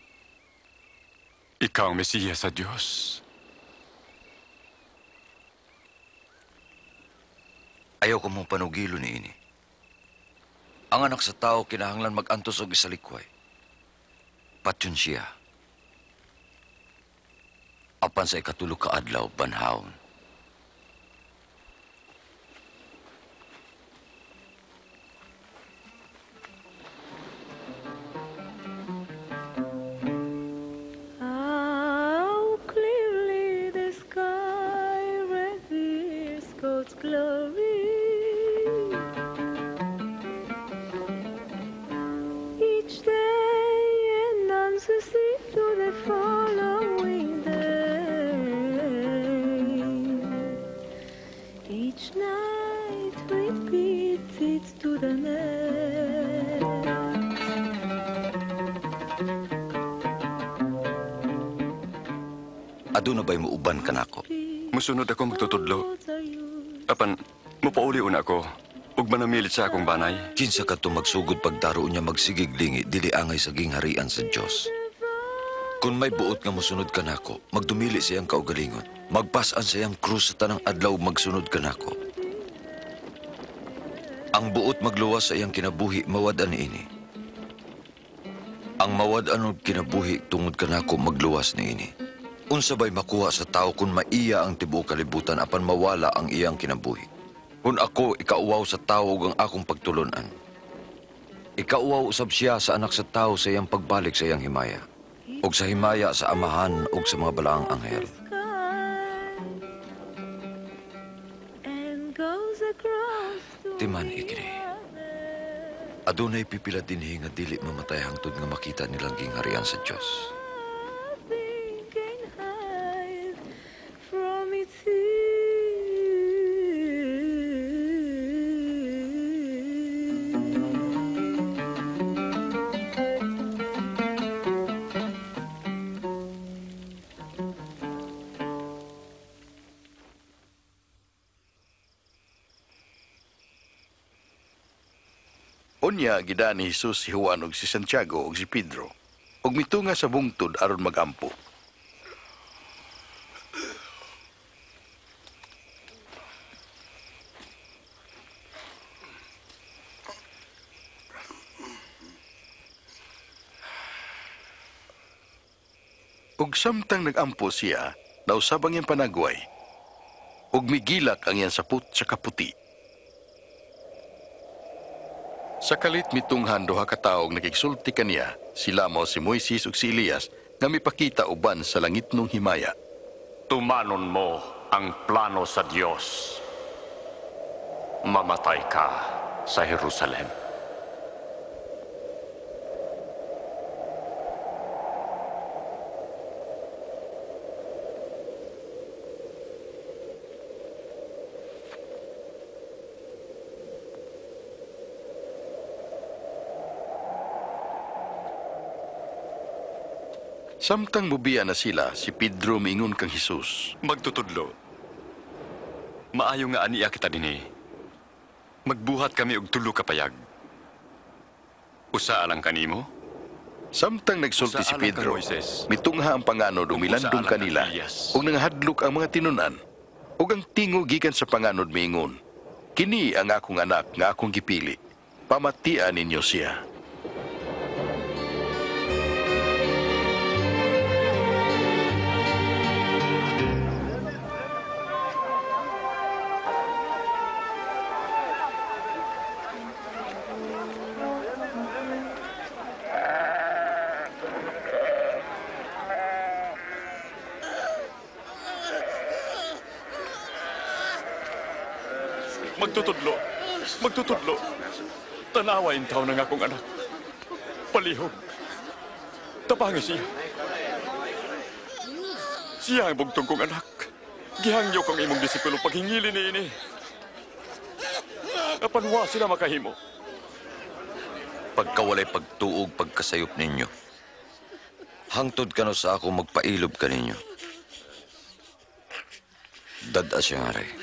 Ikaw ang Mesiyas sa Diyos. Ayaw ko mong panugilo ni ini. Ang anak sa tao kinahanglan mag-antos og isalikway. Patyon siya. Apan sa ikatulo ka adlaw banhawon. How clearly the sky reveals God's glory. Each day announces it to the following day. Each night repeats it to the next. Aduna ba'y muuban ka nako? Musunod ako magtutudlo. Apan, mupauli una ako. Ug manamilit sa akong banay. Kinsa ka to magsugod pagdaro niya magsigig lingi, dili angay sa gingharian sa Diyos. Kung may buot nga musunod ka nako, magdumili siyang kaugalingon. Magpasan siyang krus sa tanang adlaw magsunod ka nako. Ang buot magluwas sa iyang kinabuhi, mawadan ini. Ang mawadan og kinabuhi tungod ka nako magluwas ni ini. Unsa ba'y makuha sa tao kung maiya ang tibuok kalibutan apan mawala ang iyang kinabuhi? Kung ako ikauwaw sa tao ug ang akong pagtulunan. Ikauwaw usab siya sa anak sa tao sa iyang pagbalik sa iyang himaya. Ug sa himaya sa amahan ug sa mga balaang anghel. Timan ikini. Adunay pipila dinhi nga dili mamatay hangtod nga makita nilang gingharian sa Dios. From its Unya gidaan ni Jesus si Juan ug si Santiago ug si Pedro ug mitunga sa bungtod aron magampo. Ug samtang nagampo siya, nausabang iyang panagway. Ug migilak ang iyang saput sa kaputi. Sa kalit mitunghan duha ka tawo nagigsulti kaniya, sila mo si Moises ug si Elias nga mipakita uban sa langitnong himaya. Tumanon mo ang plano sa Diyos. Mamatay ka sa Jerusalem. Samtang mubiya na sila, si Pedro miingon kang Jesus. Magtutudlo. Maayo nga aniya kita dinhi. Magbuhat kami og tulo ka payag. Usa alang kanimo? Samtang nagsulti si Usa alang Pedro, kang Moises. mitungha ang panganod ug Ug usa milandong alang kanila kang Elias. ug nangahadlok ang mga tinunan. Ug ang tingo gikan sa panganod miingon, kini ang akong anak nga akong gipili. Pamatian ninyo siya. Magtutudlo. Magtutudlo. Tanawain taw ng akong anak. Palihog. Tapangi siya. Siya ang bugtong kong anak. Gihangyo kong imong disipulo paghingili ni ini. Apanwa sila makahimo. Pagkawalay pagtuog pagkasayop ninyo. Hangtod ka no sa ako magpailob ka ninyo. Dada siya nga rin.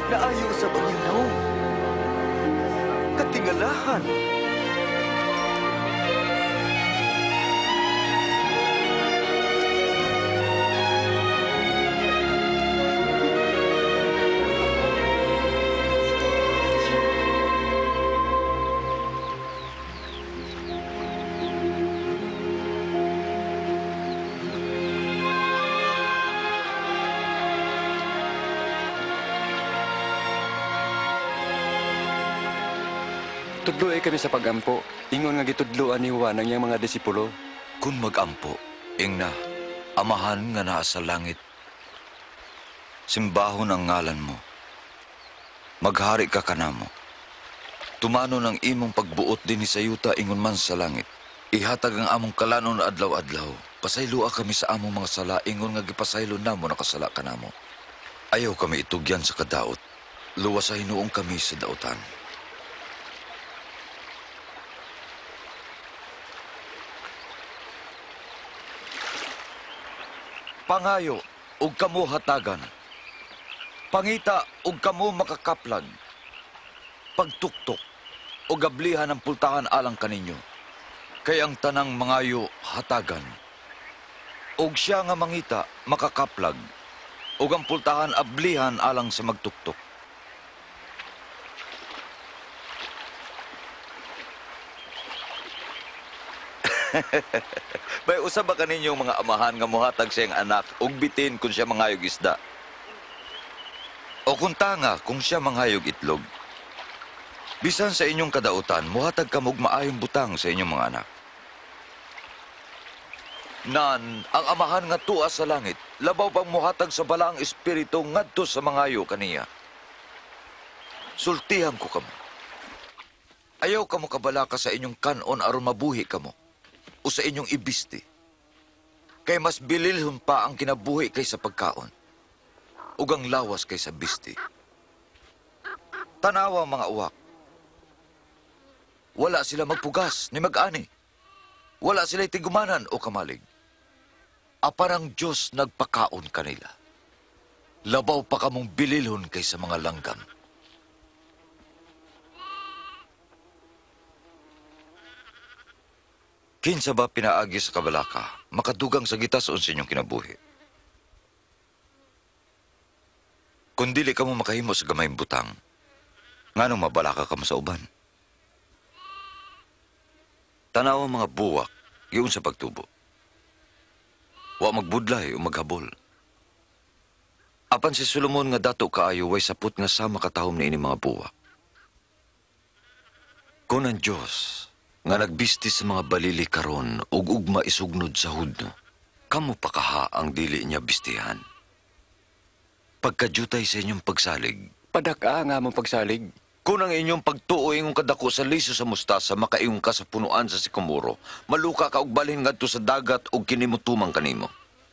Naayo sa balinaw. Katingalahan. Tudloy kami sa pagampo. Ingon nga gitudloan ni Juan ang iyang mga disipulo. Kung magampo, ingna, amahan nga naa sa langit. Simbahon ang ngalan mo. Maghari ka kanamo. Tumano ng imong pagbuot din sa yuta ingon man sa langit. Ihatag ang among kalanon adlaw-adlaw. Pasaylua kami sa among mga sala ingon nga gipasaylo namo nakasala kanamo. Ayaw kami itugyan sa kadaot. Luwas sa hinuong kami sa daotan. Pangayo, ug kamo hatagan. Pangita, ug kamo makakaplag. Pagtuktok, ug gablihan ang pultahan alang kaninyo. Kay ang tanang mangayo hatagan. Ug siya nga mangita, makakaplag. Ug ang pultahan ablihan alang sa magtuktok. Bay, usab ba kaninyong mga amahan nga muhatag siyang anak ug bitin kung siya mangayog isda? O kung tanga kung siya mangayog itlog? Bisan sa inyong kadautan, muhatag ka mog maayong butang sa inyong mga anak. Nan, ang amahan nga tuwa sa langit, labaw pang muhatag sa balaang espiritu ngadto sa mangayo kaniya. Sultihan ko kamo. Ayaw kamo kabala ka sa inyong kanon aron mabuhi kamo. O sa inyong ibisti. Kay mas bililhon pa ang kinabuhi kaysa pagkaon. Ug ang lawas kaysa bisti. Tanawa mga uwak. Wala sila magpugas ni mag-ani. Wala sila tigumanan o kamalig. Aparang Diyos nagpakaon kanila. Labaw pa kamong bililhon kaysa mga langgam. Kinsa ba pinaagi sa kabalaka, makadugang sa gitas sa inyong kinabuhi? Kung dili ka mo makahimo sa gamayng butang, nganong mabalaka ka mo sa uban? Tanaw ang mga buwak, yun sa pagtubo. Wa magbudlay o maghabol. Apan si Solomon nga dato kaayo way saput nga sama katahom ni ini mga buwak. Kung ang Diyos nga nagbisti sa mga balili karon ug ugma isugnod sa hudno, kamo pa kaha ang dili niya bistihan. Pagkadyutay sa inyong pagsalig, Padaka nga mong pagsalig. Kung ang inyong pagtuo ingong kadako sa liso sa mustasa, makaingon ka sa punuan sa sikomoro, maluka ka og balhin ngadto sa dagat ug kinimutumang kanimo.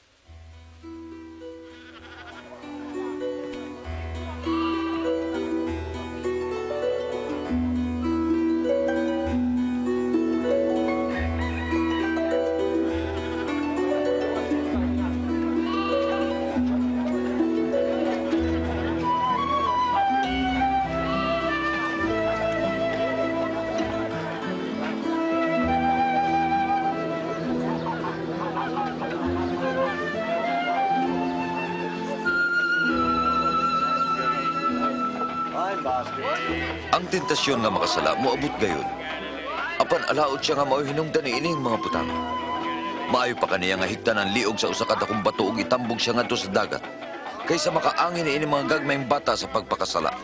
Ang tentasyon nga makasala, moabot gayon. Apan alaot siya nga mao'y hinungdan ni ining mga putang. Maayo pa kaniya nga higtan ang liog sa usa ka dakong bato ug itambog siya ngadto sa dagat, kaysa makaangin ni ining mga gagmayng bata sa pagpakasala.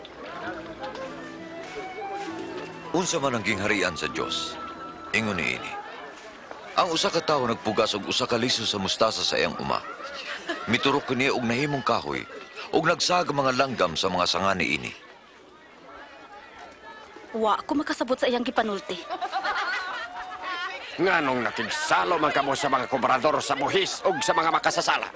Unsa man ang gingharian sa Dios, ingon ni ini. Ang usa ka tawo nagpugas og usa ka liso sa mustasa sa iyang uma. Miturok kini og nahimong kahoy ug nagsag mga langgam sa mga sanga ni ini. Wa ko makasabot sa iyang gipanulti. Nganong nakigsalo man kamo sa mga kobrador sa buhis ug sa mga makasasala.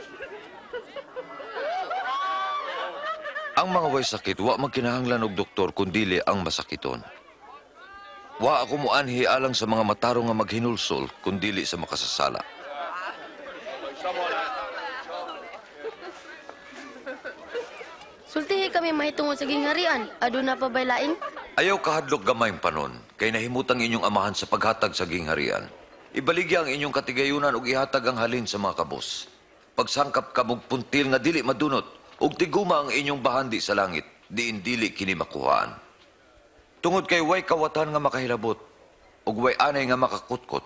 Ang mga way sakit, wa magkinahanglan og doktor kundili ang masakiton. Wa ako muanhi alang sa mga matarong nga maghinulsol kundili sa makasasala. Sultihi kami mahitungod sa gingharian. Aduna pa bay laing? Ayaw kahadlok gamay panon, kay nahimutang inyong amahan sa paghatag sa gingharian. Ibaligya ang inyong katigayunan ug ihatag ang halin sa mga kabos. Pagsangkap kamog puntil nga dili madunot, ug tiguma ang inyong bahandi sa langit, diin dili kini makuhaan. Tungod kay way kawatan nga makahilabot, ug way anay nga makakutkot.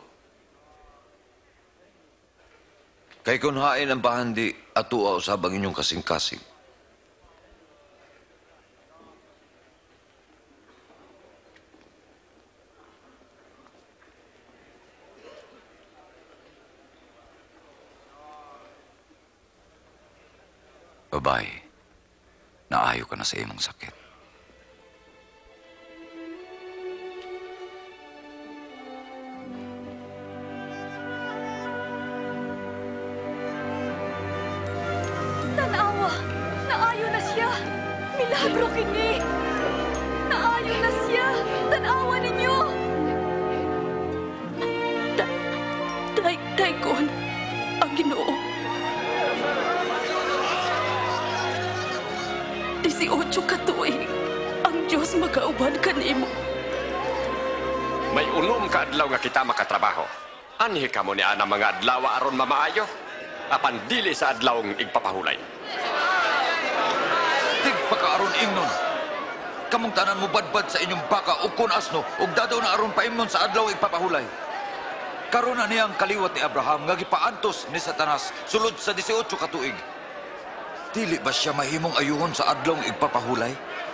Kay kung hain ang bahandi, atua usab ang inyong kasing-kasing. Babae, naayo ka na sa imong sakit. Tanawa, naayo na siya. Milagro kini. Naayo na siya. Tanawa ninyo. Day, daykon, ang Ginoo. Disiotso ka tuig, ang Diyos magauban kanimo. May unom ka adlaw nga kita makatrabaho. Anhi ka mo ni ana mga adlaw aron mamaayo. Apan dili sa adlawng igpapahulay. Tigpakaaron ingnon. Kamong tanan mo badbad sa inyong baka o kun asno, ug dadaw na aron paimnon sa adlaw igpapahulay. Karon na niyang kaliwat ni Abraham nga gipaantos ni Satanas sulod sa disiotso ka tuig. Dili ba siya mahimong ayuhon sa adlong igpapahulay?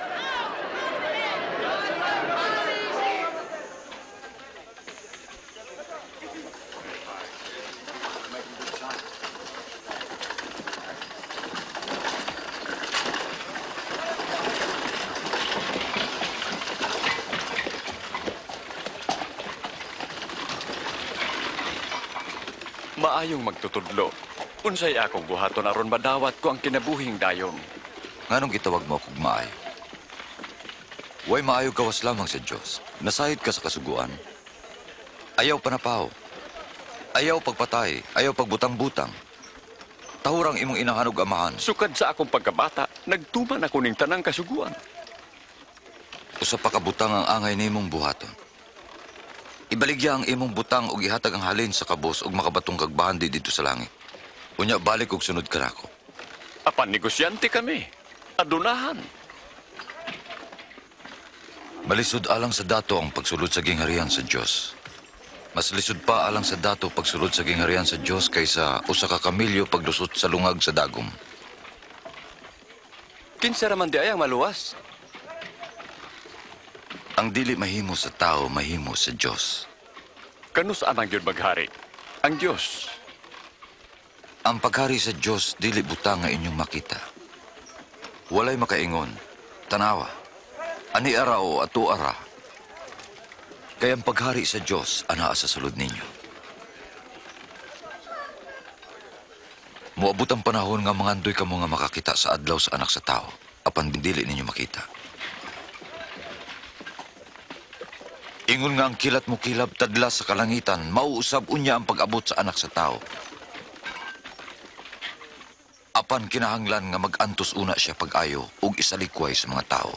Maayong magtutudlo. Unsay akong buhaton aron madawat ko ang kinabuhing dayon. Nganong gitawag mo akong maayo? Way maayo gawas lamang sa Diyos. Nasahid ka sa kasuguan. Ayaw panapaw. Ayaw pagpatay. Ayaw pagbutang-butang. Tahurang imong inahanog amahan. Sukad sa akong pagkabata, nagtuman ako ning tanang kasuguan. Usa pa kabutang ang angay nimong buhaton. Ibaligya ang imong butang ug ihatag ang halin sa kabos ug makabatong kagbahandi dito sa langit. Unya balik ug sunod ka nako. Apan negosyante kami. Adunahan. Malisod alang sa dato ang pagsulod sa gingharian sa Dios. Mas lisod pa alang sa dato pagsulod sa gingharian sa Dios kaysa usa ka kamilyo paglusot sa lungag sa dagom. Kinsa raman di ayang maluwas? Ang dili mahimo sa tao mahimo sa Dios. Kanus anang gyud maghari? Ang Dios. Ang paghari sa Diyos, dili butang nga inyong makita. Walay makaingon, tanawa, ani ara o ato ara. Kaya ang paghari sa Diyos, anaa sa sulod ninyo. Muabot ang panahon nga mangandoy ka mo nga makakita sa adlaw sa anak sa tao, apan dili ninyo makita. Ingon nga ang kilat mo kilab tadla sa kalangitan, mauusab unya ang pag-abot sa anak sa tao. Apan kinahanglan nga mag-antos una siya pag-ayo ug isalikway sa mga tao.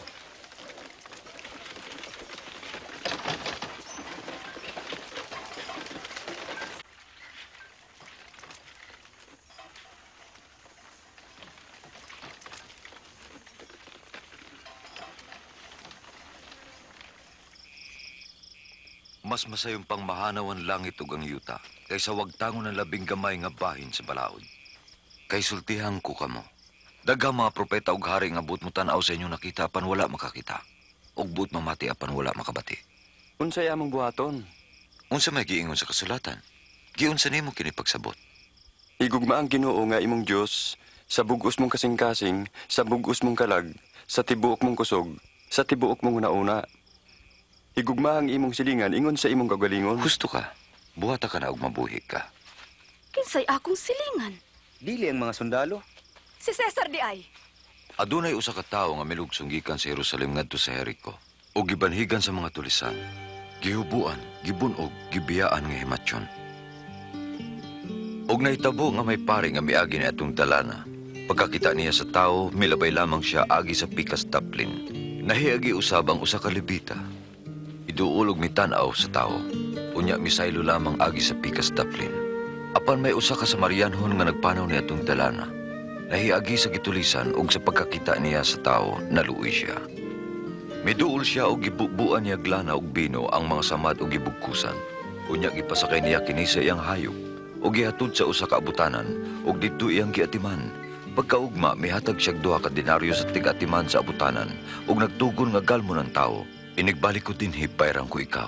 Mas masayong pangmahanaw ang langit ug ang yuta kaysa wagtangon ang labing gamay nga bahin sa balaod. Kay sultihan ko kamo. Daghang mga propeta ug hari nga buot mo tan-aw sa inyong nakita apan wala makakita. Ug buot mamati apan wala makabati. Unsay among buhaton? Unsa may giingon sa kasulatan? Giunsa nimo kini pagsabot? Igugma ang Ginoo nga imong Dios sa bug-os mong kasing-kasing, sa bug-os mong kalag, sa tibuok mong kusog, sa tibuok mong nauna. Igugma ang imong silingan ingon sa imong kagalingon. Gusto ka. Buhata ka na ug mabuhi ka. Kinsay akong silingan? Dili ang mga sundalo. Si Cesar di ay. Adunay usa ka tawo nga milugsong gikan sa Jerusalem ngadto sa Jericho ug gibanhigan sa mga tulisan. Gihubuan, gibunog, gibiyaan nga himatyon. Og nahitabo nga may pari nga miagi ni atong dalana. Pagkakita niya sa tao, milabay lamang siya agi sa pikas taplin. Nahiagi usab ang usa ka lebita. Iduulog mi tan-aw sa tao. Unya misaylo lamang agi sa pikas taplin. Apan may usa ka Samarianhon nga nagpanaw ni atong dalana. Nahiagi sa gitulisan ug sa pagkakita niya sa tao, naluoy siya. Miduol siya og gibubuan niya glana og bino ang mga samad og gibugkusan. Unya gipasakay niya kini sa iyang hayop ug gihatod sa usa ka abutanan ug didto iyang giatiman. Pagkaugma, mihatag siyag duha ka denaryo sa tig-atiman sa abutanan ug nagtugon nga galmo ng tao. Inigbalik ko din hibayrang ko ikaw.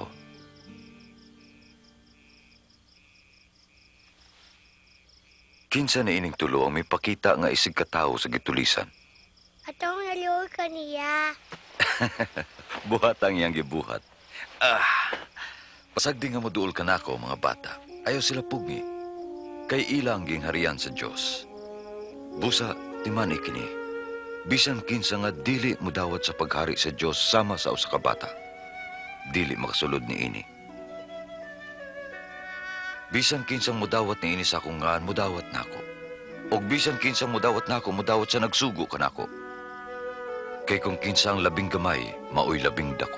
Kinsa na ining tulo ang may pakita nga isig katao sa gitulisan. Atong naluoy ka niya. Buhat ang iyang gibuhat. Ah, pasagdi nga moduol ka nako, mga bata. Ayaw sila pugi. Kay ilang gingharian sa Diyos. Busa, timan ikini. Bisan kinsa nga dili mudawat sa paghari sa Diyos sama sa usa ka bata. Dili makasulod ni ini. Bisan kinsang mudawat ni ini sa akong ngaan, mudawat nako. Og bisan kinsang mudawat nako, mudawat sa nagsugo ka nako. Kay kung kinsa ang labing gamay, maoy labing dako.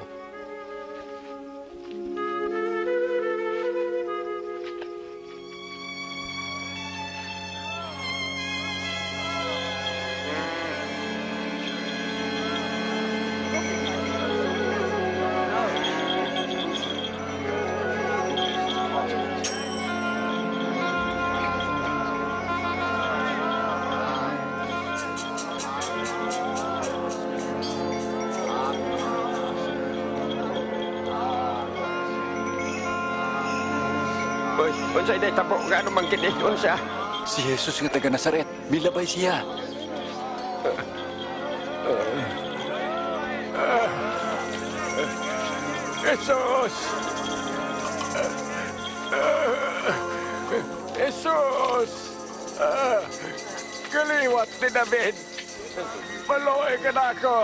Uy, unsay day tapo nga ano man kini unsa? Si Jesus nga taga Nazaret, milabay siya. Jesus! Jesus! Kaliwat ni David! Maluoy ka na ako!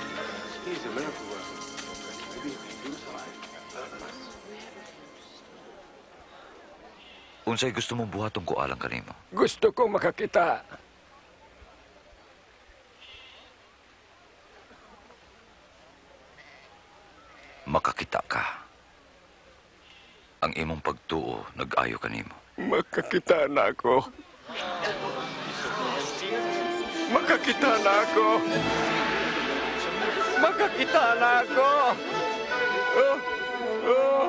Unsay gusto mong buhaton ko alang kanimo? Gusto kong makakita. Makakita ka. Ang imong pagtuo nag-ayo kanimo. Makakita na ako. Makakita na ako. Makakita na ako. Oh, oh.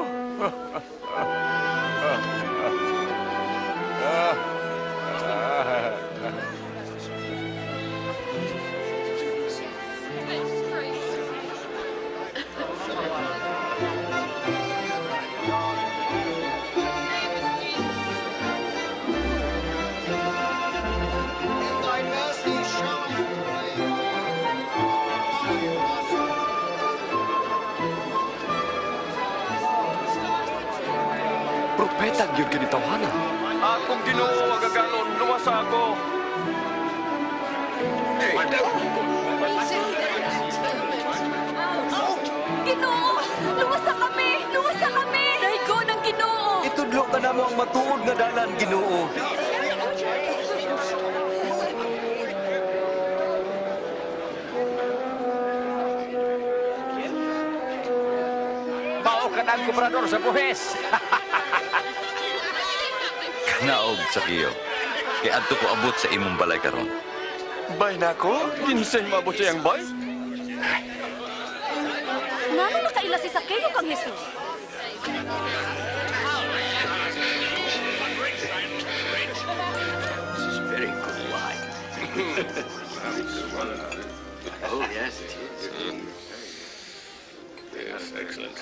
Propeta gyud kini tawhana. Akong Ginoo magagalon, luwasa ako. Ginoo! Luwasa kami! Luwasa kami! Daigo ng Ginoo! Itudlo ka na mo ang matuod nga dalan, Ginoo. Mao ka na ang gobernador sa buhis. Kanaog sa kiyo. Kay adto ko abot sa imong balay karon. Bay na ako? Kinsay maabot sa iyang bay? Ngano nakaila si Sakeyo kang Jesus? Very good wine. Oh, yes, it is. Yes, excellent.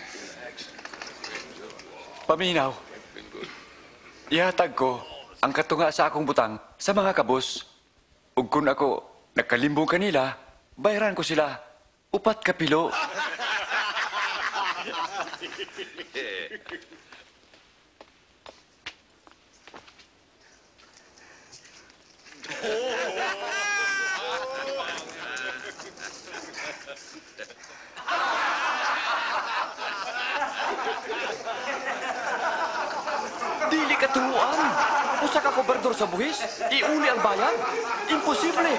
Paminaw. Ihatag ko ang katunga sa akong butang sa mga kabos. Ug kung ako nagkalimbong kanila, bayaran ko sila upat kapilo. Dili katuruan. Usa ka gobernador sa buhis, iuli ang bayan? Imposible.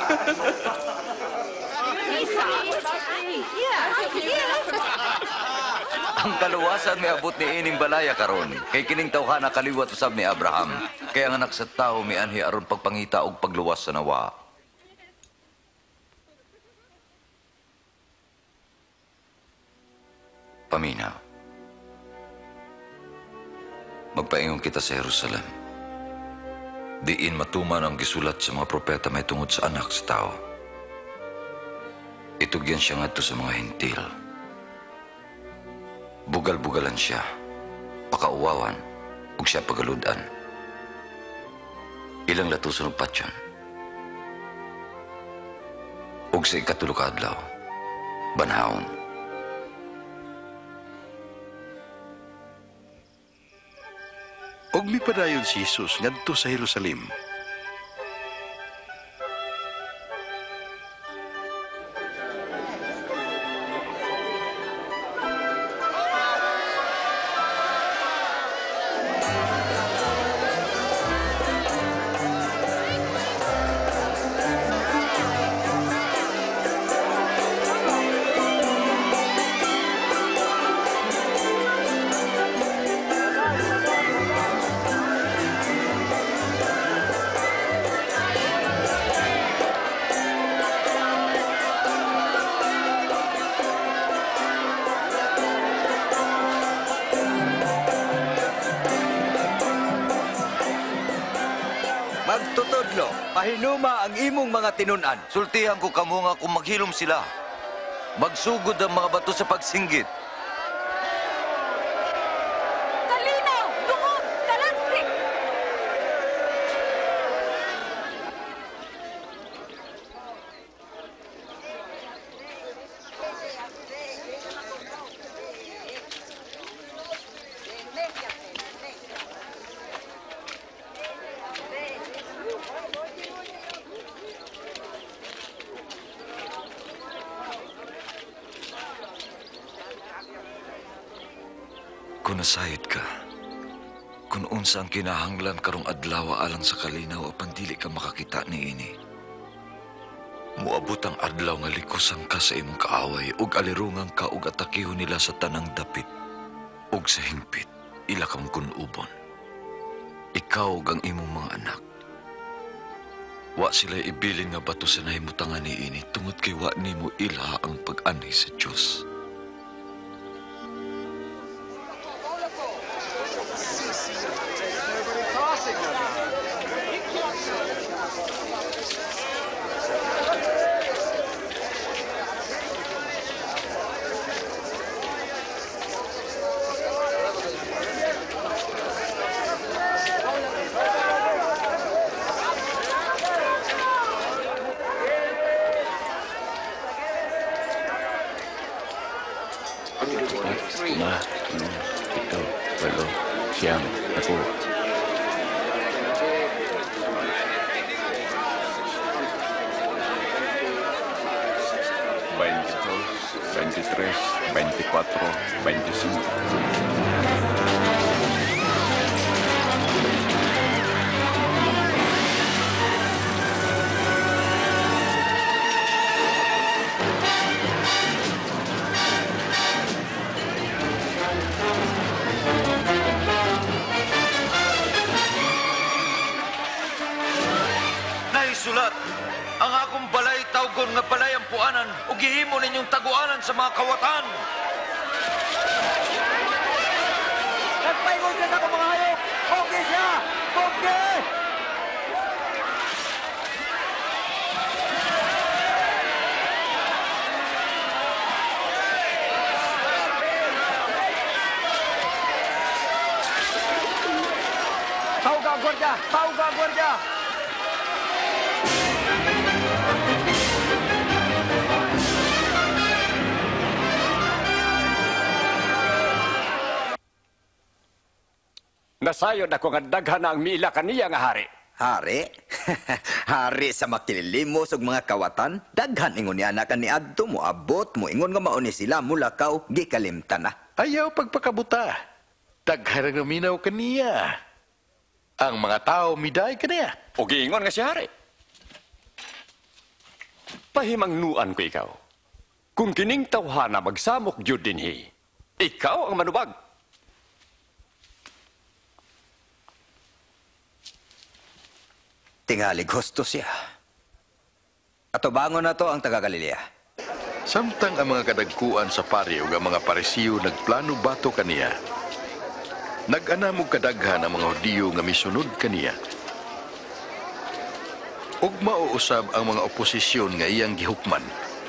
Ang kaluwasan may abot ni ining balaya karon kay kining tawhana kaliwat usab ni Abraham. Kaya ang anak sa tao may anhi aron pagpangita og pagluwas sa nawa. Paminaw. Magpaingon kita sa Jerusalem. Diin matuman ang gisulat sa mga propeta may tungod sa anak sa tao. Itugyan siya ngadto sa mga hentil. Bugal-bugalan siya, pakauwawan, ug siya pagaludan. Ilang latuson og patyon. Ug sa ikatulo ka adlaw, banhaon. Og mipadayon si Jesus ngadto sa Jerusalem. Magtutudlo, pahinuma ang imong mga tinunan. Sultihan ko kamo nga kung maghilom sila. Magsugod ang mga bato sa pagsinggit. Kalinaw! Dungog! Kalansik! Kung nasayod ka, kung unsa ang kinahanglan karong adlaw alang sa kalinaw apan dili ka makakita ni ini. Muabot ang adlaw nga likusan ka sa imong kaaway ug alirungan ka ug atakihon nila sa tanang dapit ug sa hingpit ila kang kunubon. Ikaw ug ang imong mga anak. Wa sila ibilin nga bato sa nahimutangan ni ini tungod kay wa nimo ilha ang pag-anhi sa Dios. Lima, enam, pito, walo, siyam, ako. veintidós, veintitrés, veinticuatro, veinticinco. Sulat, ang akong balay tawgon nga balay ang puanan o gihimo ninyong taguanan sa mga kawatan. Nagpaingon siya sa akong mga hayop! Okay siya! Okay! Tawag ang gwardiya! Tawag ang gwardiya! Nasayod ako nga daghan na ang mila kaniya nga hari. Hari? Hari sa makililimos ug mga kawatan? Daghan ingon niya na ni adto mo abot mo ingon nga mauni sila mulakaw gikalimtan na. Ayaw pagpakabuta. Daghan ang naminaw kaniya. Ang mga tao miday kaniya. O giingon nga si Hari. Pahimangnuan ko ikaw. Kung kining tawhana magsamok jud dinhi, ikaw ang manubag. Tingali gusto siya. Atubangon na to ang taga Galilea. Samtang ang mga kadagkuan sa pari ug ang mga parisiyo nagplano bato kaniya. Nag-anam og kadaghan ang mga Hudiyo nga misunod kaniya. Ug mauusab ang mga oposisyon nga iyang gihukman.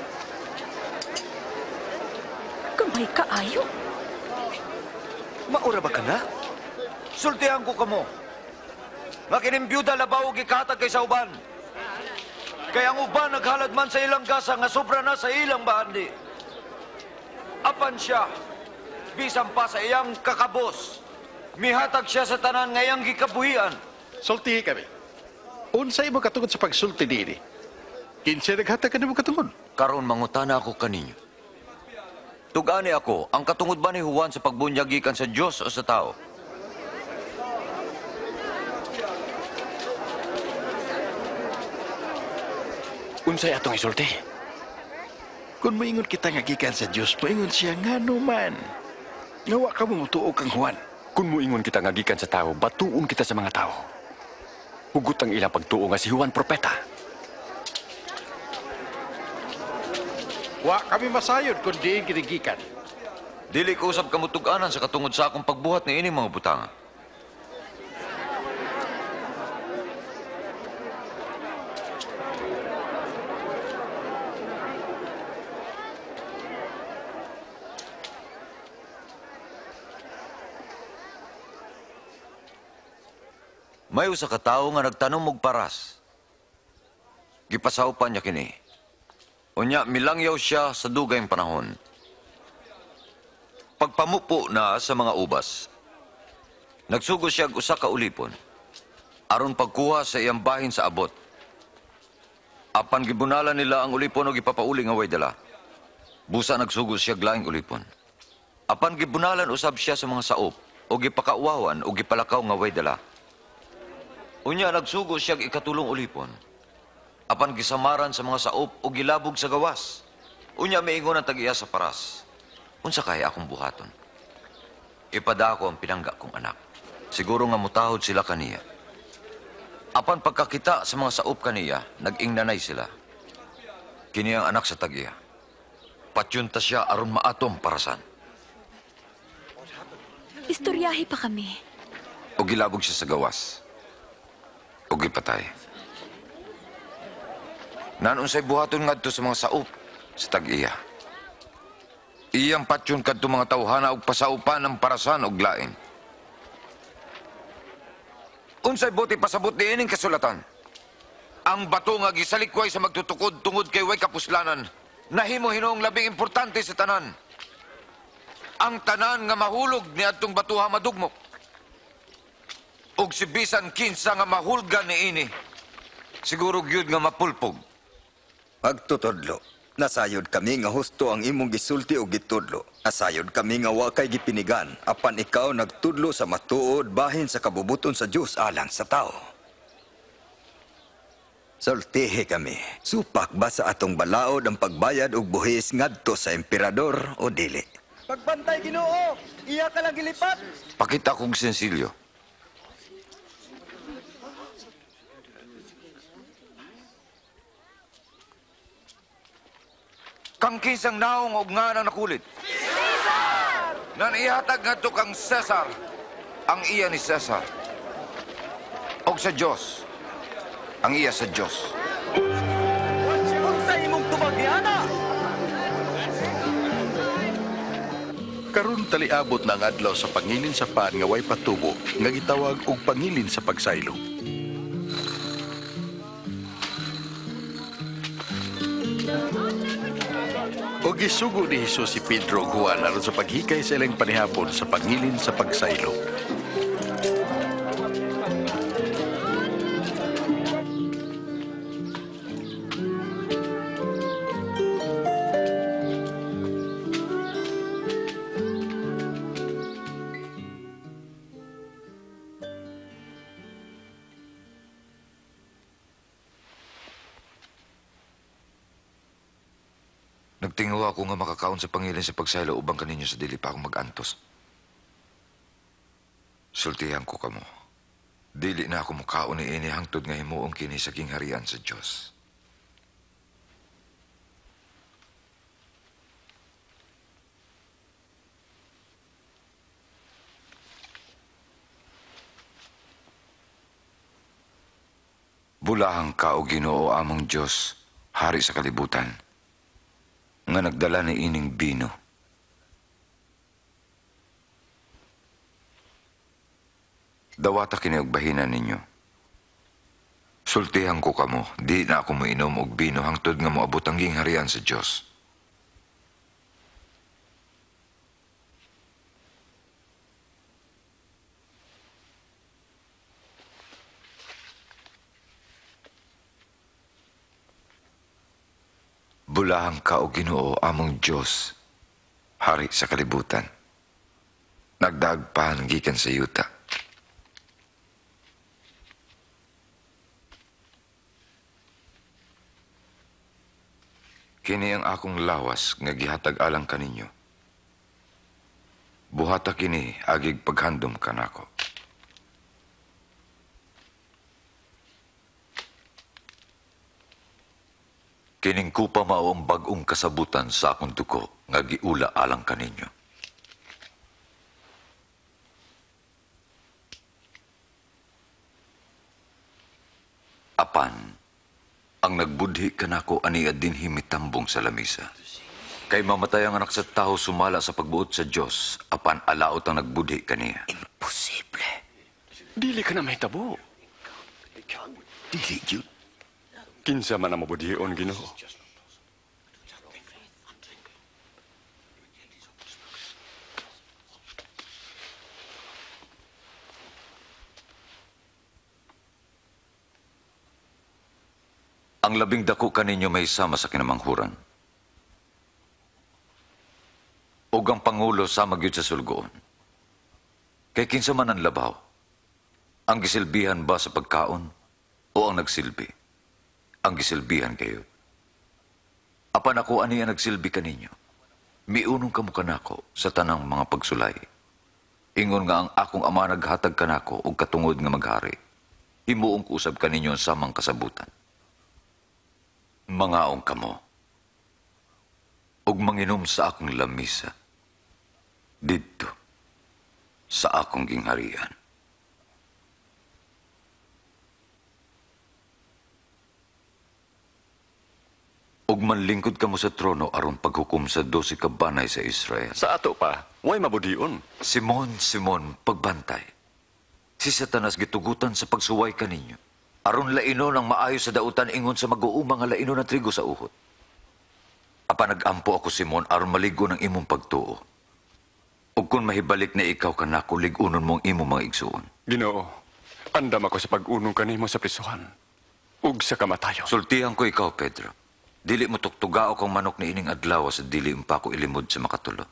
Kamay kaayo. Maura ba ka na? Sultihan ko kamo. Nga kinimbyuda labaw og gikatag kay sa uban. Kaya ang uban naghalad man sa ilang gasa nga sobra na sa ilang bahandi. Apan siya, bisan pa sa iyang kakabos, mihatag siya sa tanan nga iyang gikabuhian. Sultihi kami. Unsay mo katungod sa pagsulti diri? Kinsa naghatag kanimo katungod? Karon mangutana ako kaninyo. Tugani ako, ang katungod ba ni Juan sa pagbunyag gikan sa Dios o sa tao? Unsay atong isulti? Kung maingon kita nga gikan sa Dios, maingon siya ngano man. Ngawa ka mo mutuo kang Juan. Kung muingon kita nga gikan sa tao, batuon kita sa mga tao. Hugot ang ilang pagtuo nga si Juan Propeta. Wa kami masayod kung diin kinigikan. Dili ko usab kamutuganan sa katungod sa akong pagbuhat ni ini mga butanga. May usa ka tawo nga nagtanom og paras. Gipasawpan niya kini. Unya milangyaw siya sa dugayng panahon. Pagpamupo na sa mga ubas, nagsugo siya og usa ka ulipon aron pagkuha sa iyang bahin sa abot. Apan gibunalan nila ang ulipon og ipapauli nga way dala. Busa nagsugo siya og laing ulipon. Apan gibunalan usab siya sa mga saop og gipakauwawan og gipalakaw nga way dala. Unya nagsugo siya og ikatulong ulipon. Apan gisamaran sa mga saop o gilabog sa gawas. Unya miingon ang tag-iya sa paras. Unsa kaya akong buhaton? Ipadako ang pinangga kong anak. Siguro nga mutahod sila kaniya. Apan pagkakita sa mga saop kaniya, nag-ingnanay sila. Kini ang anak sa tag-iya. Patyunta siya aron maatom parasan. Istoryahi pa kami. O gilabog siya sa gawas. O gipatay. Nanunsay buhaton ngadto sa mga saop sa tag-iya. Iyang patyon kadto mga tawhana og pasaupan ng parasan og lain. Unsay buti pasabot niining kasulatan? Ang bato nga gisalikway sa magtutukod tungod kay way kapuslanan, nahimo hinuong labing importante sa tanan. Ang tanan nga mahulog ni adtong batuha madugmok. Og si bisan kinsa nga mahulgan niini, siguro gyud nga mapulpog. Pagtutodlo, nasayod kami nga husto ang imong gisulti o gitudlo. Nasayod kami nga wa kay gipinigan, apan ikaw nagtudlo sa matuod bahin sa kabubuton sa Dios alang sa tao. Sultihi kami, supak ba sa atong balaod ang pagbayad og buhis ngadto sa emperador o dili? Pagbantay Ginoo, iya ka lang gilipat. Pakita kong sensilyo. Kang kinsang naong og nga na nakulit. Cesar! Nan ihatag nga to kang Cesar, ang iya ni Cesar. Og sa Diyos, ang iya sa Diyos. Kung sa imong tumagyana! Karon taliabot na ang adlaw sa pangilin sa paan nga way patubo, nga gitawag og pangilin sa pagsaylo. O gisugo ni Jesus si Pedro ug Juan aron sa paghikay sa ilang panihapon sa pangilin sa pagsaylo. Nagtingaw ako nga makakaon sa pangilin sa pagsaylo ubang kaninyo sa dili pa akong mag-antos. Sultihan ko kamo. Dili na ako mukaon ni ini hangtod nga himuong kini sa kingharian sa Diyos. Bulahang ka o Ginoo among Diyos, hari sa kalibutan, nga nagdala ni ining bino. Dawata kini og bahinan ninyo. Sultihan ko kamo, di na ako moinom og bino hangtod nga moabot ang gingharian sa Diyos. Bulahang ka o Ginoo among Diyos, hari sa kalibutan. Nagdaagpahan gikan sa yuta. Kini ang akong lawas nga gihatag alang kaninyo. Buhata kini agig paghandom kanako. Kining kupa mao ang bag-ong kasabutan sa akong duko nga giula alang kaninyo. Apan, ang nagbudhi kanako aniya din himitambong sa lamisa. Kay mamatay ang anak sa tao sumala sa pagbuot sa Diyos, apan alaot ang nagbudhi kaniya. Imposible. Dili ka na may tabo. Dili yun. Kinsa man ang mabudhion, Ginoo. Ang labing dako kaninyo may sama sa kinamanghuran. Ug ang Pangulo sama gyud sa sulgoon. Kay kinsa man ang labaw, ang gisilbihan ba sa pagkaon o ang nagsilbi? Ang gisilbihan kayo. Apan ako aniya nagsilbi kaninyo. Miunong kamo kanako sa tanang mga pagsulay. Ingon nga ang akong ama naghatag kanako og katungod nga maghari. Himuong ko usab kaninyo ang samang kasabutan. Mangaong kamo. Og manginom sa akong lamisa. Didto sa akong gingharian. Og manlingkod kamo sa trono aron paghukom sa dose ka banay sa Israel. Sa ato pa, way mabudhion. Simon, Simon, pagbantay. Si Satanas gitugutan sa pagsuway kaninyo. Aron lainon ang maayo sa dautan ingon sa mag-uumang nga lainon ng trigo sa uhot. Apa nag-ampo ako, Simon, aron maligo ng imong pagtuo. Ug kung mahibalik na ikaw kanako, ligunon mong imong mga igsuon. Ginoo, andam ako sa pag-unong kanimo sa prisuhan. Ug sa kamatayon. Sultihan ko ikaw, Pedro. Dili mo tuktugao kang manok ni ining adlaw sa dili pa ko ilimod sa makatulo.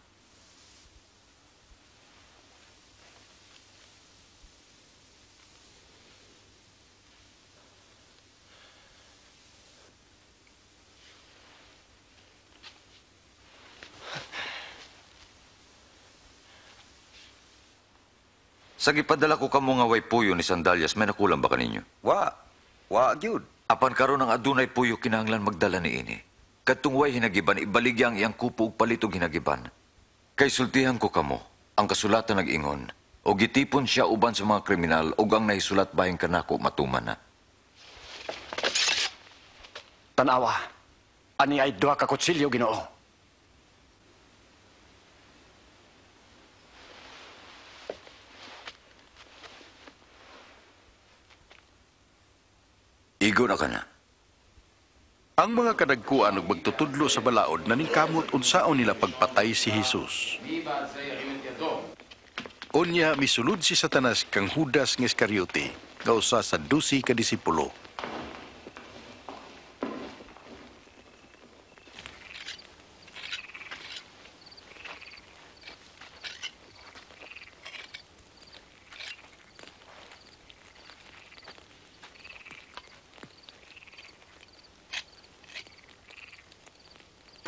Sa gipadala ko kamo nga way puyo ni sandalyas, may nakulang ba kaninyo? Wa, wa gyud. Apan karon ang adunay puyo kinahanglan magdala ni ini. Kadtong way hinagiban, ibaligya ang iyang kupo ug palitog hinagiban. Kay sultihan ko kamo, ang kasulatan nag-ingon, o gitipon siya uban sa mga kriminal ug ang nahisulat bahin kanako matuman na. Tanawa, ani ay duha ka kutsilyo, Ginoo. Igo na ka na. Ang mga kadagkuan ug magtutudlo sa balaod naningkamot unsaon nila pagpatay si Jesus. Unya misulod si Satanas kang Judas nga Iscariote, nga usa sa dusi ka disipulo.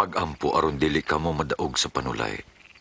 Pag-ampo aron dili ka mo madaog sa panulay.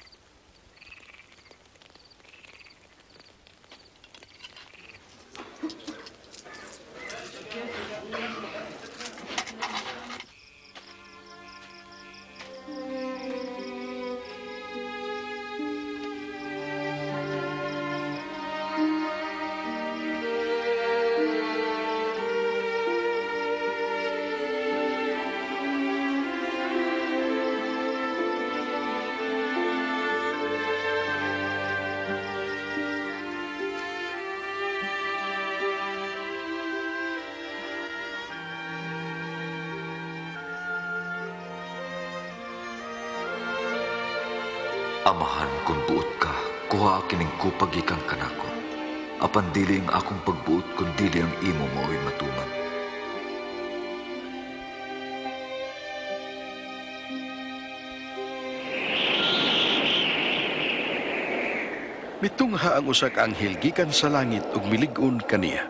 Amahan, kung buot ka, kuha kining kupag ikang kanako. Apan dili ang akong pagbuot, kung dili ang imo mo'y matuman. Mitungha ang usa ka anghel gikan sa langit ug milig-on kaniya.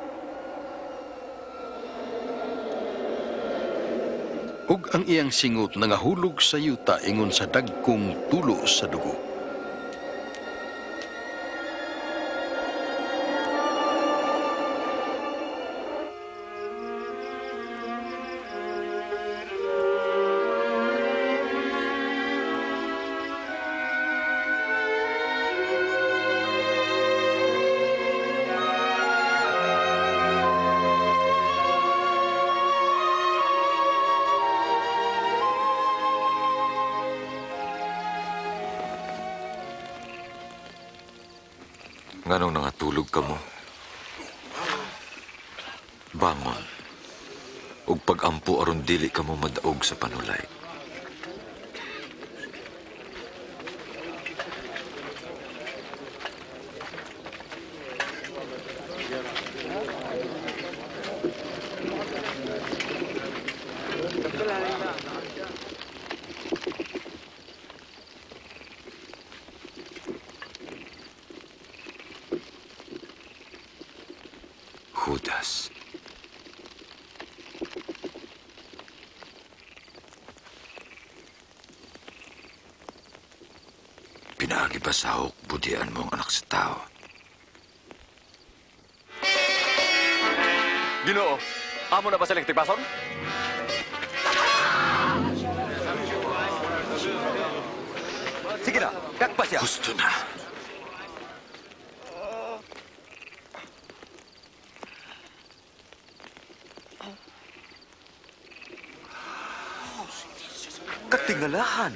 Ug ang iyang singot nangahulog sa yuta ingon sa dagkong tulo sa dugo. Nganong nangatulog ka mo? Bangon. Ug pag-ampo aron dili ka mo madaog sa panulay. Judas. Pinagibasahok budian mo ang anak sa tao. Ginoo, amo na ba silang tipason? Sige na, dakpa siya. Gusto na. Katingalahan.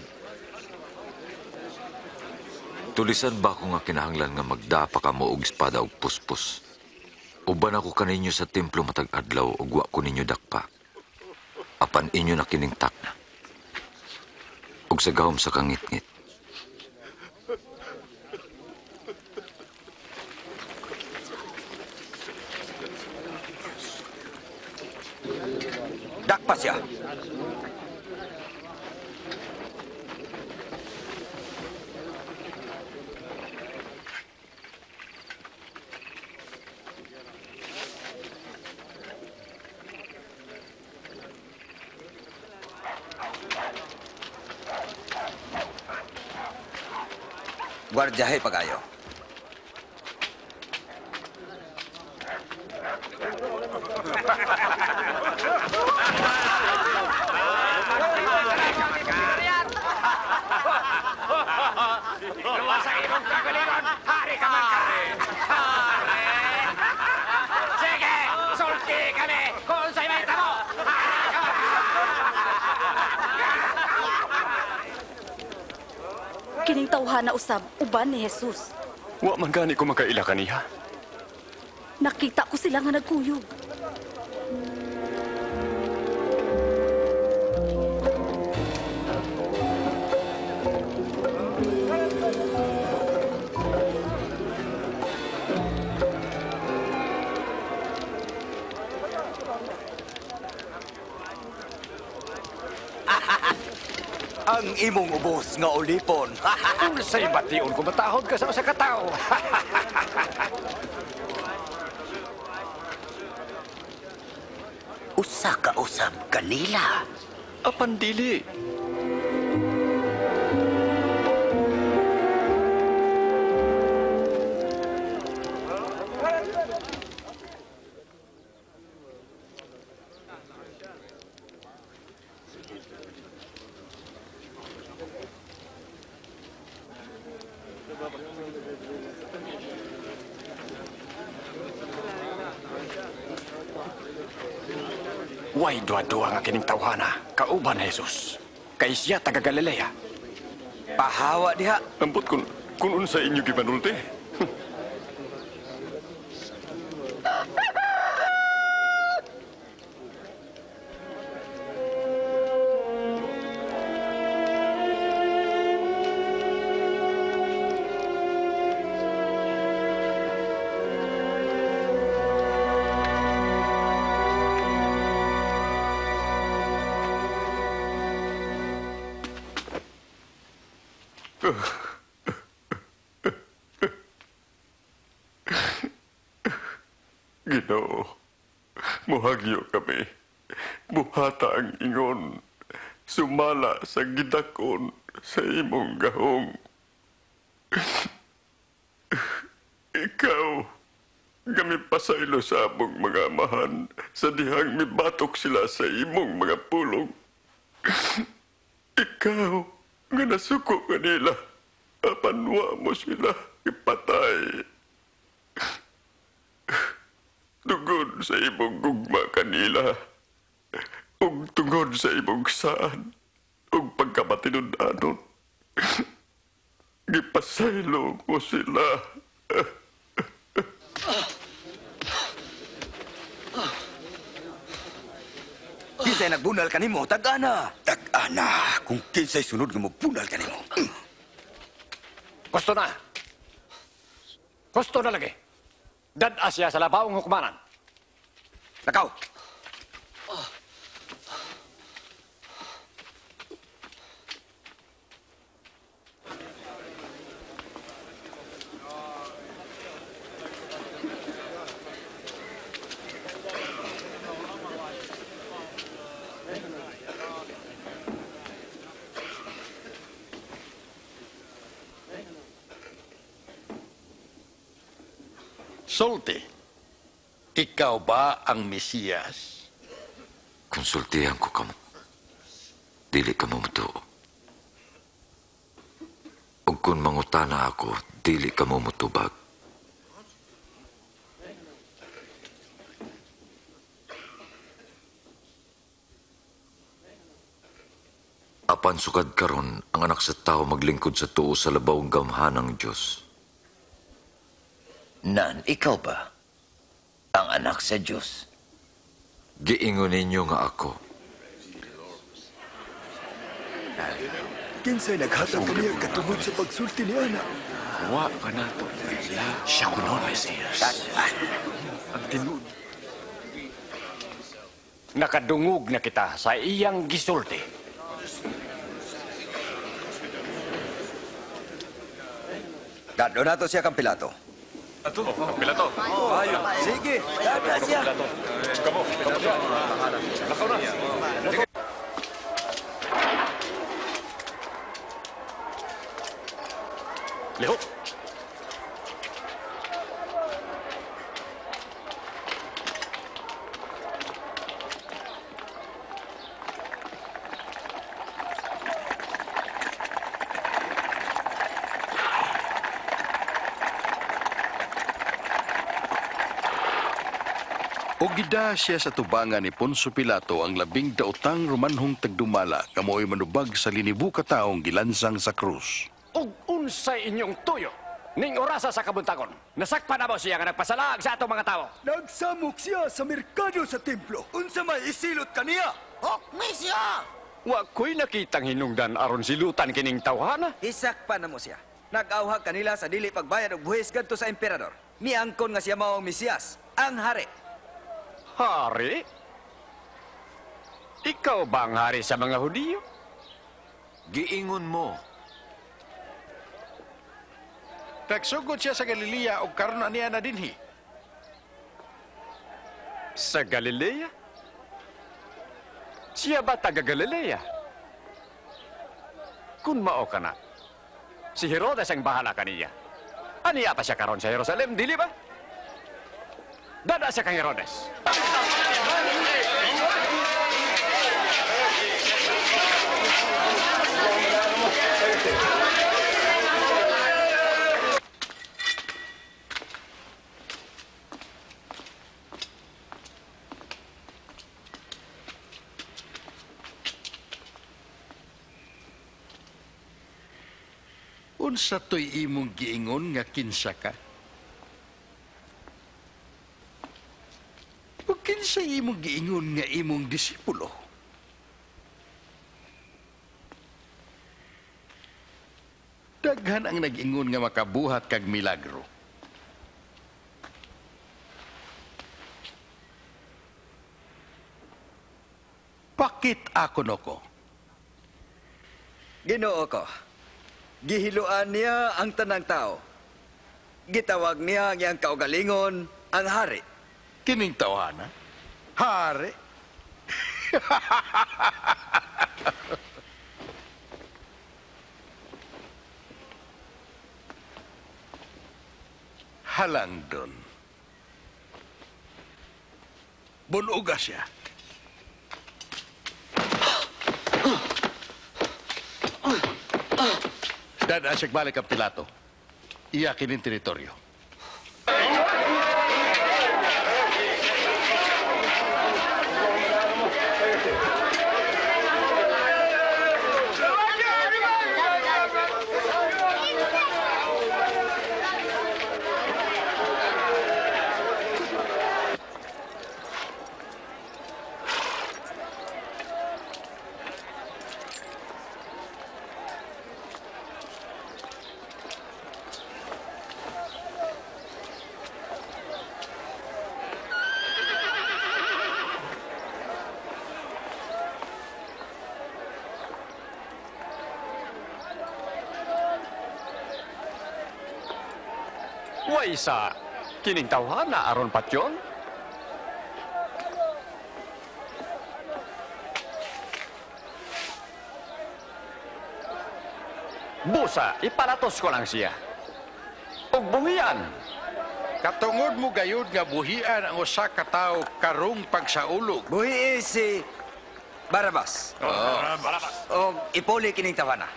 Tulisan ba ako nga kinahanglan nga magdapa ka mo og espada og puspos? Uban ako kaninyo sa templo matag adlaw ug wa ko ninyo dakpa. Apan inyo na kining takna. Ug sa gahom sa kangit-ngit. Dakpa siya. Guardiyahe pagayo. Luwas ang imong kagalingon! Hari ka man kami! Hari! Sige! Sulti kami! Kung sa'y may tamo! Hari ka man! Kining tawhana usab, uban ni Jesus. Wa man gani ko makaila kaniha. Nakita ko sila nga nagkuyog. Ang imong ubos nga ulipon. Kung sa'y bation kung matahod ka sa usa ka tao. Usa ka usab kanila. Apan dili. Way dua-dua nga kining tawhana, kauban na Jesus. Kay siya taga Galilea. Pahawa diha. Ampot kun kun unsa inyo gipanulti? Ginoo, muhagyo kami. Buhata ang ingon. Sumala sa gidakon sa imong gahong. Ikaw, kami pasaylo sa among mga amahan sa dihang mibatok sila sa imong mga pulong. Ikaw, nga nasuko kanila, apanwa mo sila ipatay. Tungod sa imong gugma kanila, ug tungod sa imong saan, ug pagkamatinud-anon, gipasaylo mo sila. Kinsay nagbunal kanimo, tag-ana. Tag-ana, kung kinsay sunod nga mo bunal kanimo. Gusto na. Gusto na lagi. Dad-a siya sa labawang hukmanan. Nakaw! Sulti, ikaw ba ang Mesiyas? Konsultihan ko kamo. Dili kamo mutuo. Ug kung mangutana ako, dili kamo mutubag. Apan sukad karon ang anak sa tao maglingkod sa tuo sa labawong gamhanang Diyos. Nan, ikaw ba? Ang anak sa Diyos? Giingon ninyo nga ako. Kinsay naghatag kaniya katungod sa pagsulti ni Ana? Wa ka na to. Siya ko noon, Mesiyas. Ang tinud. Nakadungog na kita sa iyang gisulti. Dado na to siya kang Pilato. Ato, Pilato. Ayo, sige, dada siya. Kamo, kamo siya. Lakaw na. Sige. Liho. O gida siya sa tubangan ni Poncio Pilato ang labing daotang romanhong tagdumala kamoy manubag sa linibu ka taong gilansang sa krus. Ug unsay inyong tuyo ning orasa sa kabuntagon. Nasakpan na mo siya nga nagpasalag sa atong mga tao. Nagsamok siya sa merkado sa templo. Unsa may isilot kaniya? Hokmi siya! Wa ko'y nakitang hinungdan aron silutan kining tawhana. Isakpan na mo siya. Nag-awhag kanila sa dili pagbayad og buhis kadto sa emperador. Miangkon nga siya mao ang Mesiyas, ang hari. Hari? Ikaw ba ang hari sa mga Hudiyo? Giingon mo. Nagsugod siya sa Galilea o karon aniya na dinhi. Sa Galilea? Siya ba taga Galilea? Kung mao ka na, si Herodes ang bahala kaniya. Aniya pa siya karon sa Jerusalem, dili ba? Dada siya kang Herodes. Unsa to'y imong giingon nga kinsa ka? O kinsa imong giingon nga imong disipulo? Daghan ang nag-ingon nga makabuhat kag milagro. Bakit ako noko? Ginoo ko, gihiluan niya ang tanang tao. Gitawag niya ang kaugalingon ang hari. Kining tawhana? Hari? Halang doon. Bunuga siya. Dada siya balik ang Pilato. Iyakin ang teritoryo. Way sa kining tawhana aron patyon? Busa, ipalatos ko lang siya. Ug buhian. Katungod mo gayud nga buhian ang usa ka tawo karong pagsaulog. Buhi si Barabas. Oh. Barabas. O ipuli kining tawana.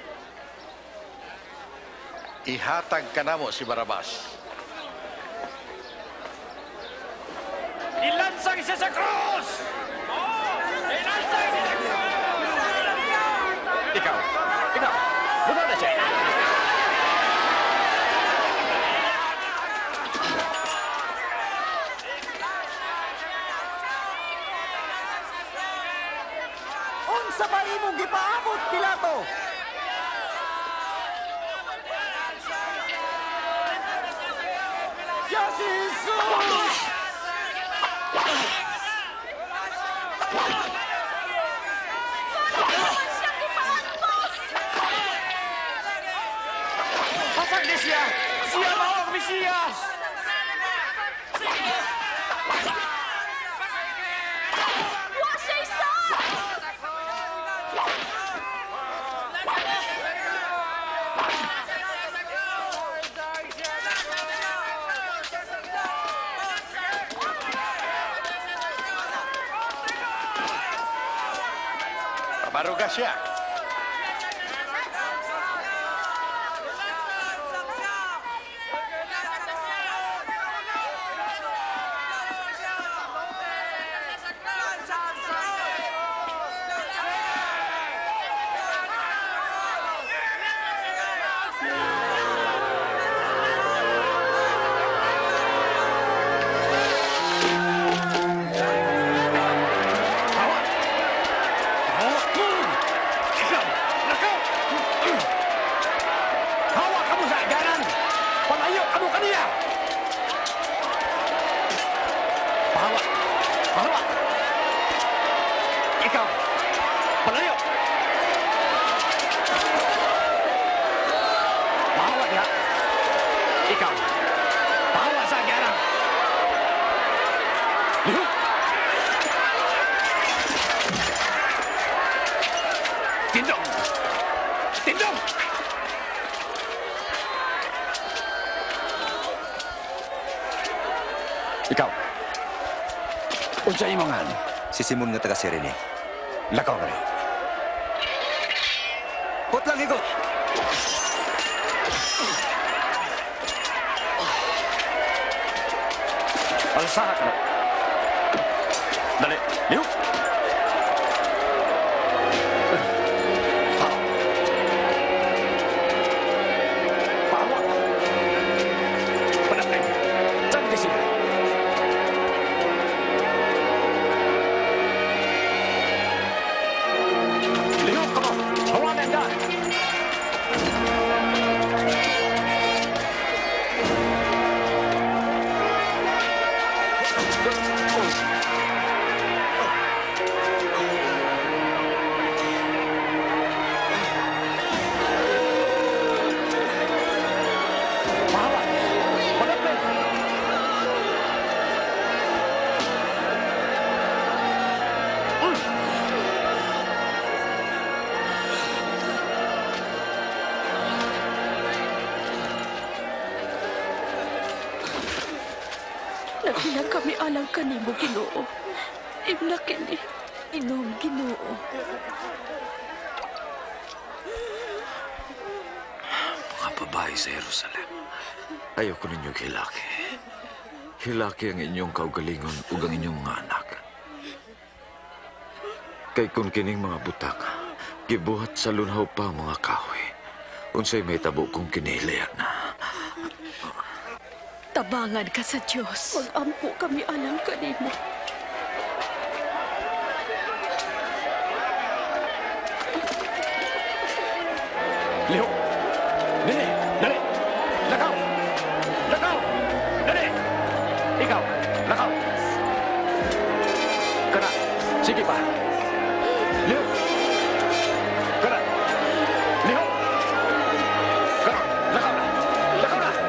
Ihatag ka namo si Barabas. Ilansang siya sa krus! Ilansang siya sa krus! Ikaw, ikaw, buno na siya. Unsa ba imong gipaabot, Pilato? Siya si Jesus! Pasag ni siya! Siya ba ang Mesiyas? Wa siya isa! Pabaruga siya. Tindong! Tindong! Ikaw, unsa imong ngan? Si Simon nga taga Sirene. Lakaw na rin. Putlang higot! Alsaha ka na. Dali, liw! Nagila kami alang kanimo, Ginoo. Imna kini, inom, Ginoo. Mga babae sa Jerusalem, ayoko ninyo hilaki. Hilaki ang inyong kaugalingon ug ang inyong mga anak. Kay kung kining mga butak, gibuhat sa lunhaw pa ang mga kahoy. Unsay may tabo kong kinihilayan na. Tabangan ka sa Diyos. Mag-ampo kami alang kanimo. Liho! Dali! Dali! Lakaw! Lakaw! Dali! Ikaw! Lakaw! Kana! Sige pa! Liho! Kana! Liho! Kana! Lakaw na! Lakaw na!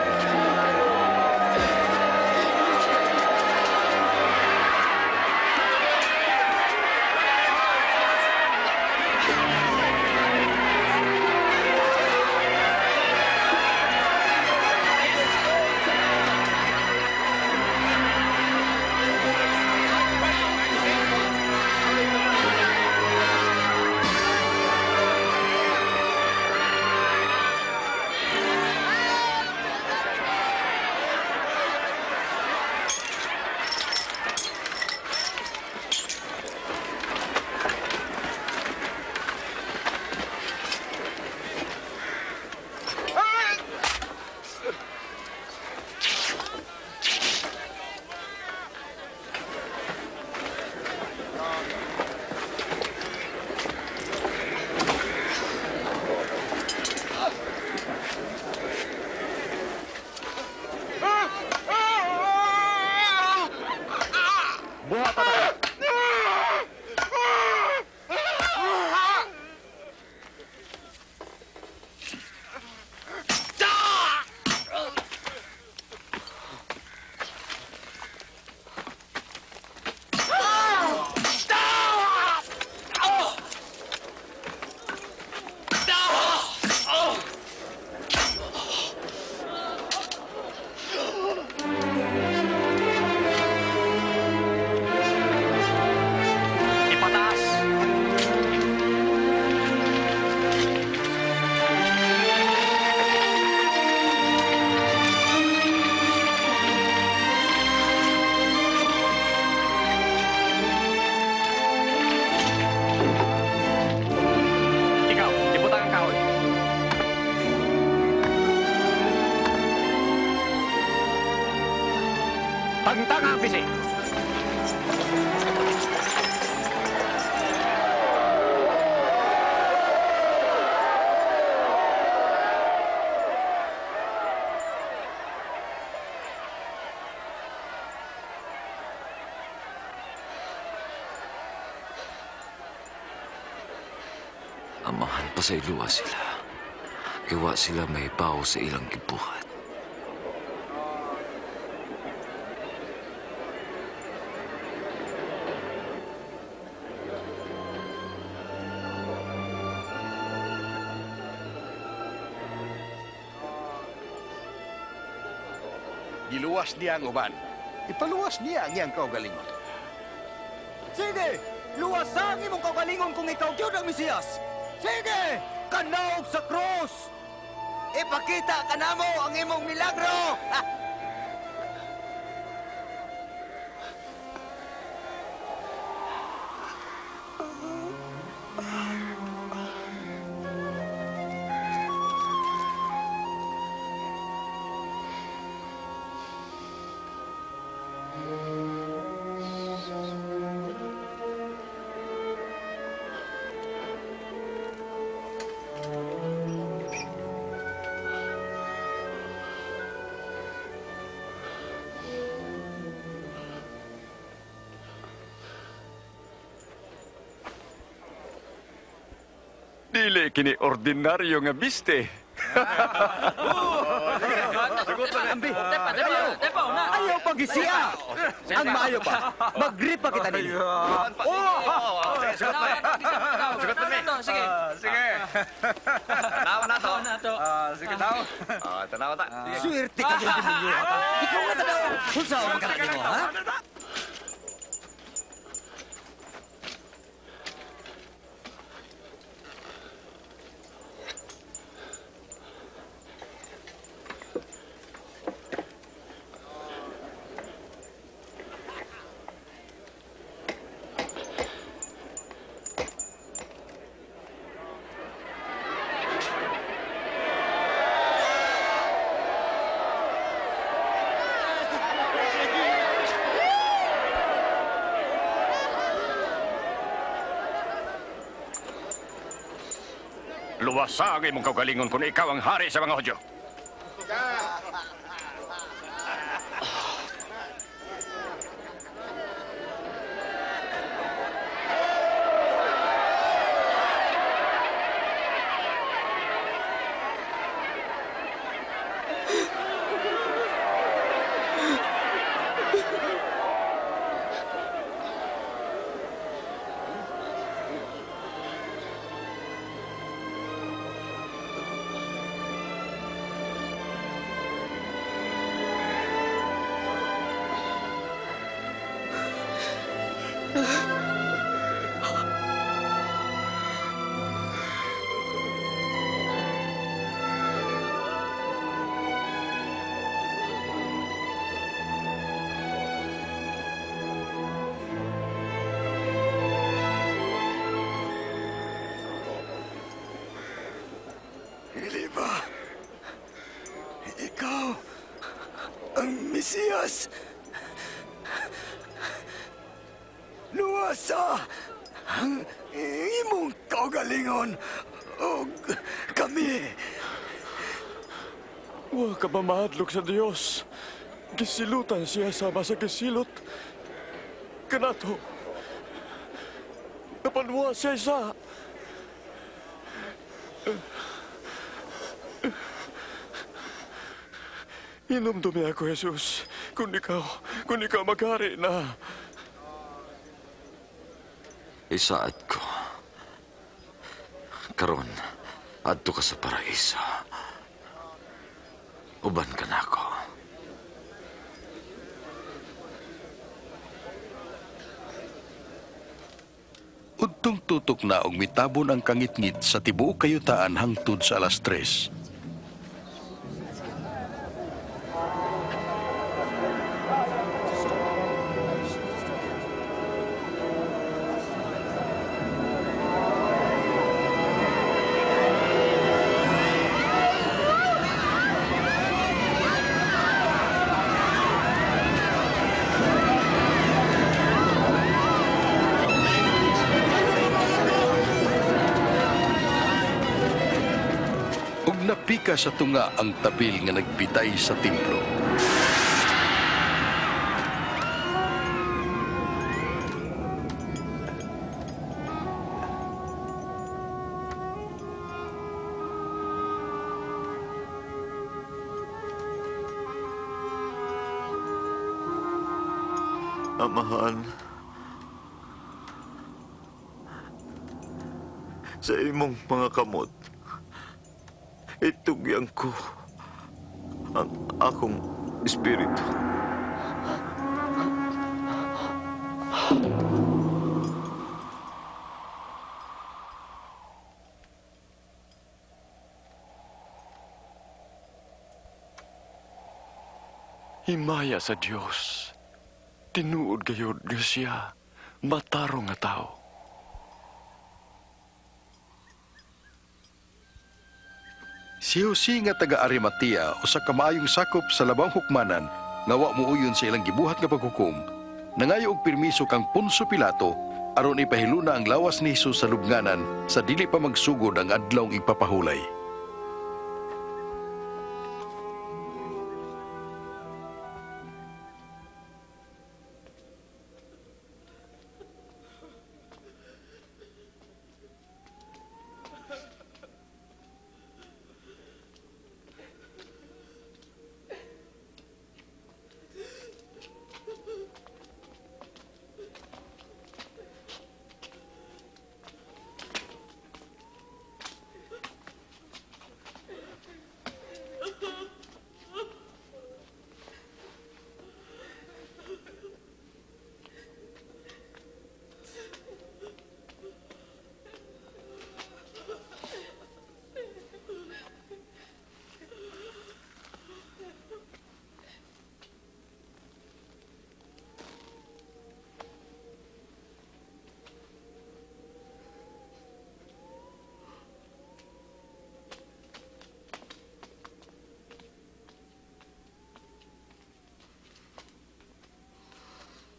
Buhat pa tayo! Ipataas! Ikaw, iputang ang kahoy. Tangtang ang pisi! Amahan pa sa iluwa sila. Iwa sila may bawo sa ilang gibuhat. Giluwas niya ang uban. Ipaluwas niya ang iyang kaugalingon. Sige! Luwasan imong kaugalingon kung ikaw gyud ang Mesiyas! Sige! Kanaog sa krus! Ipakita ka namo ang imong milagro! Ha! Dili kini ordinaryo nga biste. Ambi! Ayaw pag-isiya! Ang maayo pa, mag-grip pa kita ninyo. Sige. Sige. Tanawa na to. Ah, sige daw. Ah, tanaw ta. Swerte ka din ninyo. Ikaw nga daw. Unsa ang magkalaki mo, ha? Luwasag imong kaugalingon kung ikaw ang hari sa mga Hudyo. Hindi ba? Ikaw ang Mesiyas. Luwasa ang imong kaugalingon o kami. Wa ka ba mahadlok sa Dios? Gisilutan siya sama sa gisilot. Kanato. Napanwa siya isa. Inumdumi ako, Jesus. Kung ikaw, kung ikaw maghari na. Isaad ko. Karon, adto ka sa paraiso. Uban ka na ako. Udtong tutok na og mitabon ang kangitngit sa tibuok kayutaan hangtod sa alas tres. Napika sa tunga ang tabil nga nagbitay sa templo. Amahan, sa imong mga kamot, itugyan ko ang akong espiritu. Himaya sa Dios. Tinuod gayud nga siya. Matarong nga tao. Si Jose nga taga Arimatea usa ka maayong sakop sa labang hukmanan nga wa muuyon sa ilang gibuhat nga paghukom, nangayo og permiso kang Poncio Pilato aron ipahiluna ang lawas ni Jesus sa lubnganan sa dili pa magsugod ang adlawng ipapahulay.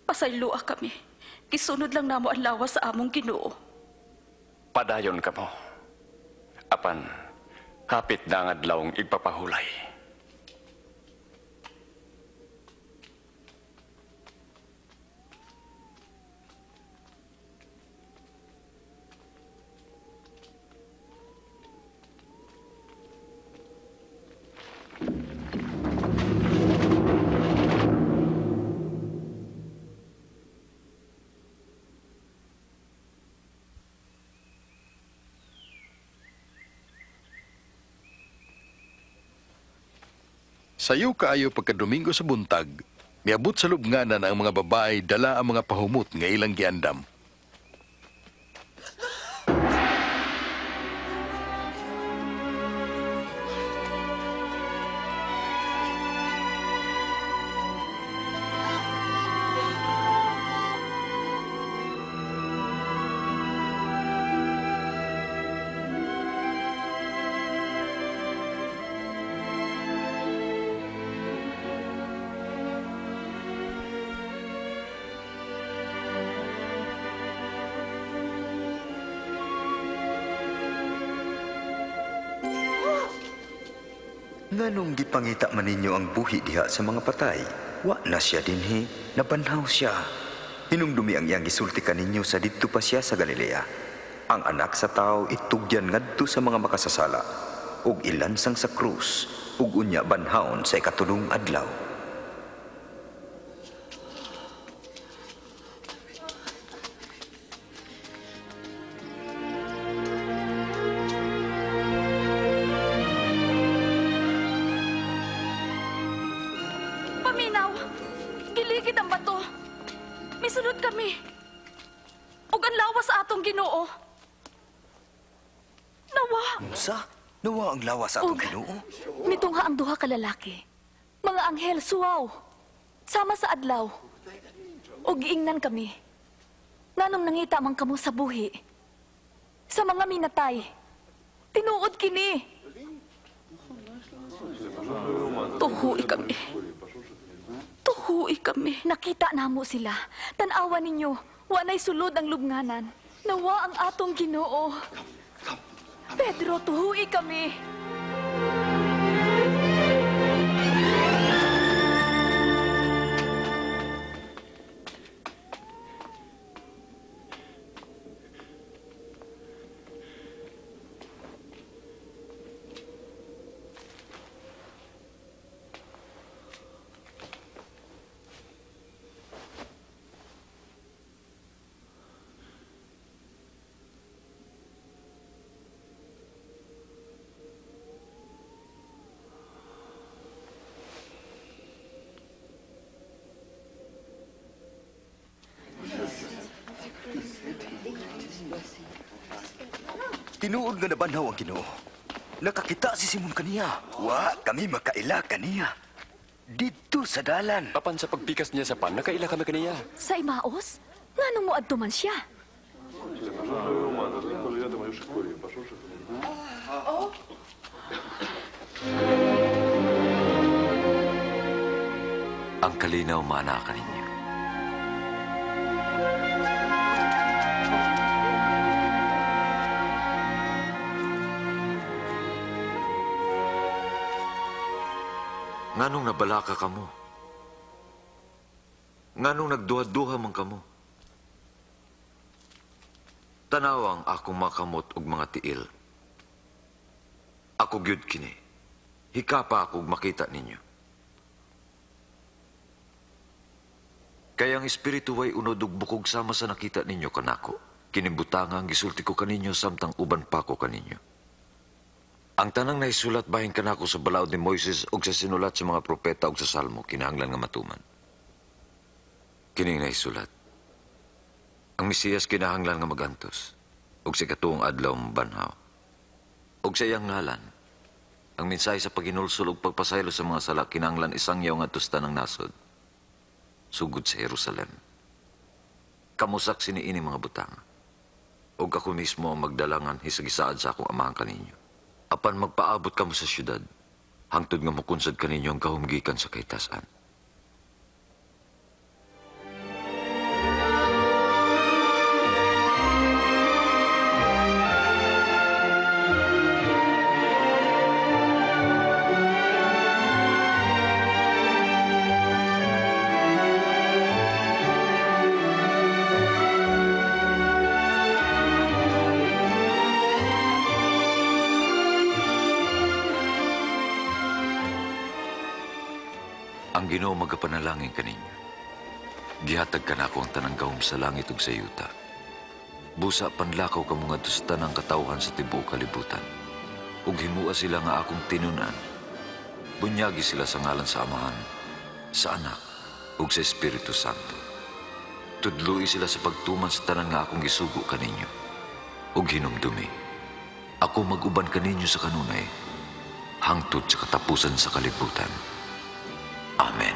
Pasayloa kami. Kisunod lang namo ang lawas sa among Ginoo. Padayon ka mo. Apan, hapit na ang adlawng igpapahulay. Sayo kaayo pagkadomingo sa buntag, miabot sa lubnganan ang mga babae dala ang mga pahumot nga ilang giandam. Nganong gipangita man ninyo ang buhi diha sa mga patay? Wa na siya dinhi, nabanhaw siya. Hinumdumi ang iyang gisulti kaninyo sa didto pa siya sa Galilea. Ang anak sa tao itugyan ngadto sa mga makasasala, ug ilansang sa krus, ug unya banhaon sa ikatulong adlaw. Paminaw! Giligid ang bato. Misunod kami. Ug ang lawas sa atong Ginoo. Nawa! Unsa? Nawa ang lawas sa atong Ginoo? Mitungha ang duha ka lalaki. Mga anghel suwaw. Sama sa adlaw. O giingnan kami. Nganong nangita man kamo sa buhi. Sa mga minatay. Tinuod kini. Tuhui kami. Tuhui kami. Nakita namo sila. Tanawa ninyo. Wanay sulod ang lubnganan. Nawa ang atong Ginoo. Pedro, tuhui kami. Tinuod nga nabanhaw ang Ginoo. Nakakita si Simon kaniya. Wa, kami makaila kaniya. Dito sa dalan. Apan sa pagpikas niya sa pan, nakaila kami kaniya. Sa Imaos? Nganong mo adto man siya? Ang kalinaw maanakan ninyo. Nganong nabalaka ka mo? Nganong nagduha-duha man ka mo? Tanawang akong makamot og mga tiil. Ako gyud kini. Hikapa ako og makita ninyo. Kaya ang espiritu way unod ug bukog sama sa nakita ninyo kanako. Kinibutanga ang gisulti ko kaninyo samtang uban pa ko kaninyo. Ang tanang naisulat bahin kanako sa balaod ni Moises ug sa sinulat sa mga propeta ug sa salmo kinahanglan nga matuman. Kining naisulat. Ang Mesiyas kinahanglan nga magantos ug sa katuong adlaw mabanhaw. Ug sa iyang ngalan, ang mensahe sa paginulsol ug pagpasaylo sa mga sala kinahanglan isangyaw ngadto sa tanang nasod. Sugod sa Jerusalem. Kamusak siniini mga butang. Ug ako mismo ang magdalangan hisagisaad sa akong amahan kaninyo. Apan magpaabot kamo sa syudad, hangtod nga makunsad kaninyo ang kahumgikan sa kaitasan. Ang Ginoo magapanalangin kaninyo. Gihatag ka na ako ang tanang gahom sa langit ug sa yuta. Busa panlakaw ka mga sa tanang katawhan sa tibuok kalibutan. Ug himua sila nga akong tinunan. Bunyagi sila sa ngalan sa Amahan, sa Anak, ug sa Espiritu Santo. Tudloi sila sa pagtuman sa tanan nga akong gisugo kaninyo. Ug hinumdumi. Ako mag-uban kaninyo sa kanunay, hangtod sa katapusan sa kalibutan. Amen.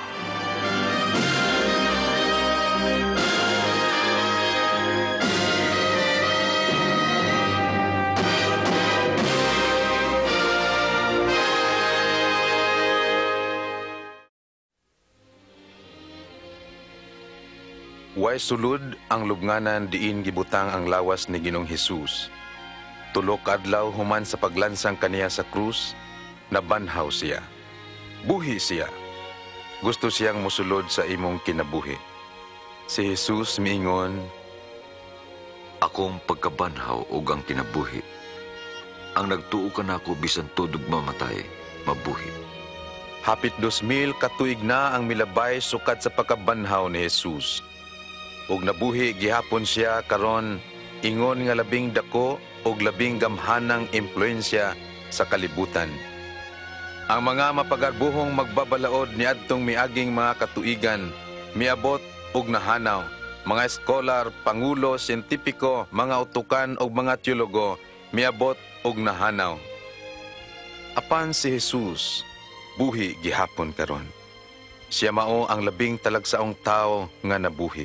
Way sulod ang lubnganan diin gibutang ang lawas ni Ginong Hesus. Tulo ka adlaw human sa paglansang kaniya sa krus, nabanhaw siya. Buhi siya. Gusto siyang musulod sa imong kinabuhi. Si Jesus miingon, akong pagkabanhaw ug ang kinabuhi. Ang nagtuo ka nako bisan tudog mamatay, mabuhi. Hapit dos mil katuig na ang milabay sukat sa pagkabanhaw ni Jesus. Ug nabuhi gihapon siya karon ingon nga labing dako ug labing gamhanang impluensya sa kalibutan. Ang mga mapagarbuhong magbabalaod ni adtong miaging mga katuigan miabot ug nahanaw. Mga eskolar, pangulo, siyentipiko, mga utukan ug mga teologo miabot ug nahanaw. Apan si Jesus buhi gihapon karon. Siya mao ang labing talagsaong tao nga nabuhi.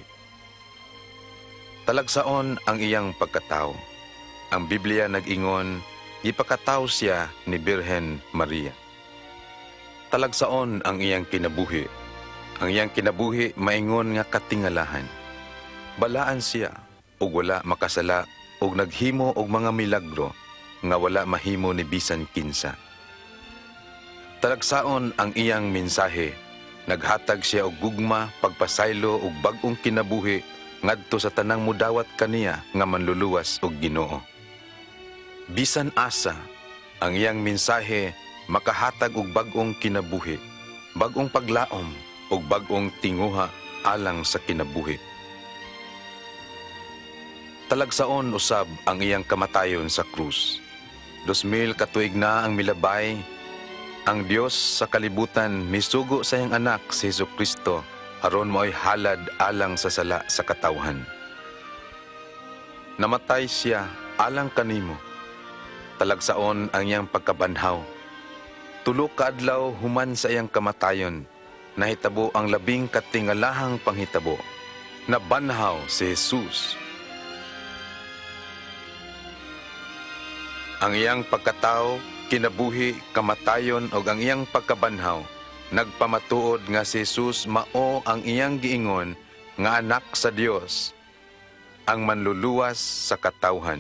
Talagsaon ang iyang pagkatao. Ang Biblia nag-ingon, gipakatao siya ni Birhen Maria. Talagsaon ang iyang kinabuhi. Ang iyang kinabuhi maingon nga katingalahan. Balaan siya, ug wala makasala, ug naghimo og mga milagro, nga wala mahimo ni bisan kinsa. Talagsaon ang iyang mensahe. Naghatag siya og gugma, pagpasaylo ug bag-ong kinabuhi ngadto sa tanang mudawat kaniya nga manluluwas og Ginoo. Bisan asa ang iyang mensahe makahatag og bag-ong kinabuhi, bag-ong paglaom ug bag-ong tinguha alang sa kinabuhi. Talagsaon usab ang iyang kamatayon sa krus. Dos mil katuig na ang milabay, ang Dios sa kalibutan misugo sa iyang anak si Jesucristo aron mo'y halad alang sa sala sa katawhan. Namatay siya alang kanimo. Talagsaon ang iyang pagkabanhaw. Tulo ka adlaw human sa iyang kamatayon, nahitabo ang labing katingalahang panghitabo. Nabanhaw si Jesus. Ang iyang pagkatao, kinabuhi, kamatayon o ang iyang pagkabanhaw, nagpamatuod nga si Jesus mao ang iyang giingon nga anak sa Dios, ang manluluwas sa katawhan.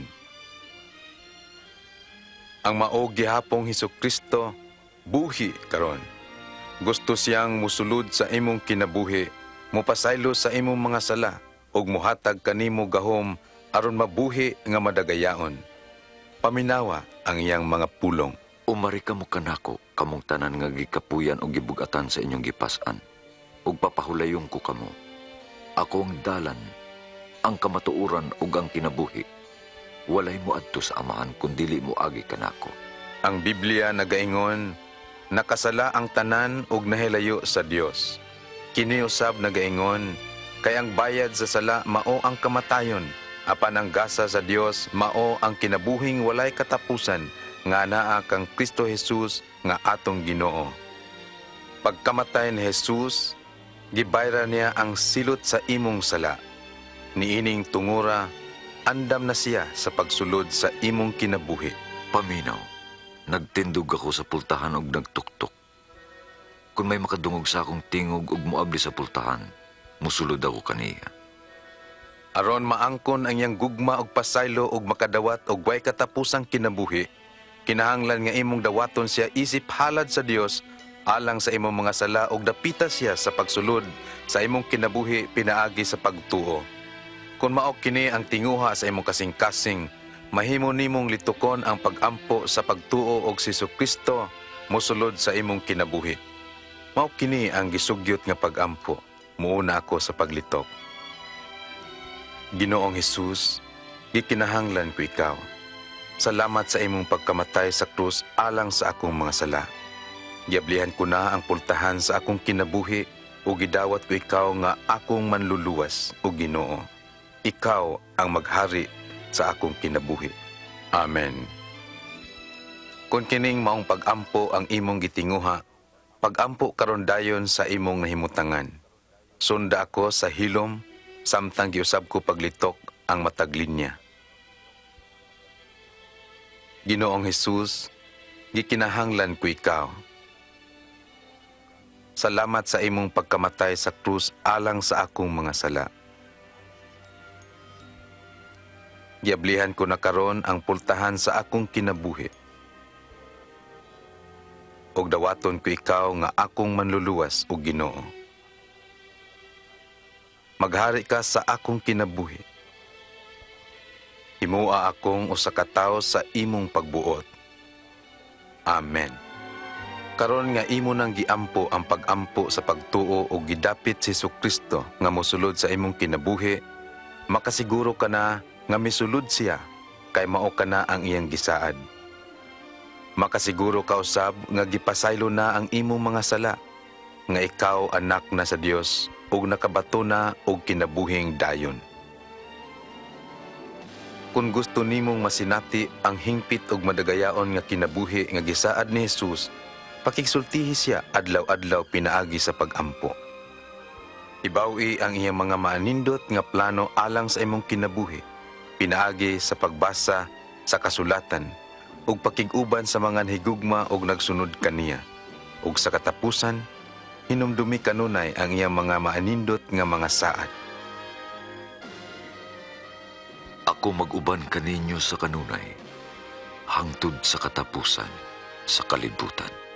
Ang mao gihapong Hesukristo buhi karon. Gusto siyang musulod sa imong kinabuhi, mupasaylo sa imong mga sala ug muhatag kanimo gahom aron mabuhi nga madagayaon. Paminawa ang iyang mga pulong. Umari ka mo kanako, kamong tanan nga gikapuyan o gibugatan sa inyong gipasan, ug papahulayon ko kamo. Ako ang dalan, ang kamatuuran ug ang kinabuhi. Walay mo adto sa Amahan kundili mo agi kanako. Ang Biblia nagaingon, nakasala ang tanan ug nahilayo sa Dios. Kini usab nagaingon, kay ang bayad sa sala mao ang kamatayon, apan ang gasa sa Dios mao ang kinabuhing walay katapusan, nga naa kang Kristo Jesus nga atong Ginoo. Pagkamatay ni Jesus, gibayra niya ang silot sa imong sala. Niining tungura, andam na siya sa pagsulod sa imong kinabuhi. Paminaw, nagtindog ako sa pultahan og nagtuktok. Kung may makadungog sa akong tingog ug moabli sa pultahan, musulod ako kaniya. Aron maangkon ang iyang gugma og pasaylo ug makadawat og way katapusang kinabuhi, kinahanglan nga imong dawaton siya isip halad sa Dios alang sa imong mga sala ug dapita siya sa pagsulod sa imong kinabuhi pinaagi sa pagtuo. Kung mao kini ang tinguha sa imong kasing-kasing, mahimo nimong litukon ang pag-ampo sa pagtuo og si Jesucristo mosulod sa imong kinabuhi. Mao kini ang gisugyot nga pagampo, muuna ako sa paglitok. Ginoong Hesus, gikinahanglan ko ikaw. Salamat sa imong pagkamatay sa krus alang sa akong mga sala. Giablihan ko na ang pultahan sa akong kinabuhi o gidawat ko ikaw nga akong manluluwas o Ginoo. Ikaw ang maghari sa akong kinabuhi. Amen. Kung kining maong pagampo ang imong gitinguha, pagampo karon dayon sa imong nahimutangan. Sunda ako sa hilom, samtang giusab ko paglitok ang matag linya. Ginoong Hesus, gikinahanglan ko ikaw. Salamat sa imong pagkamatay sa krus alang sa akong mga sala. Giablihan ko na karon ang pultahan sa akong kinabuhi. Og dawaton ko ikaw nga akong manluluwas o Ginoo. Maghari ka sa akong kinabuhi. Himua akong usa ka tawo sa imong pagbuot. Amen. Karon nga imo nang giampo ang pagampo sa pagtuo o gidapit si Jesucristo nga mosulod sa imong kinabuhi, makasiguro ka na nga misulod siya kay mao ka na ang iyang gisaad. Makasiguro ka usab nga gipasaylo na ang imong mga sala, nga ikaw anak na sa Dios ug nakabato na og kinabuhing dayon. Kung gusto nimong masinati ang hingpit ug madagayaon nga kinabuhi nga gisaad ni Hesus, pakigsultihi siya adlaw-adlaw pinaagi sa pagampo. Ibawi ang iyang mga maanindot nga plano alang sa imong kinabuhi, pinaagi sa pagbasa sa kasulatan, ug pakig-uban sa mga higugma ug nagsunod kaniya, ug sa katapusan, hinumdumi kanunay ang iyang mga maanindot nga mga saad. Ako mag-uban kaninyo sa kanunay, hangtod sa katapusan sa kalibutan.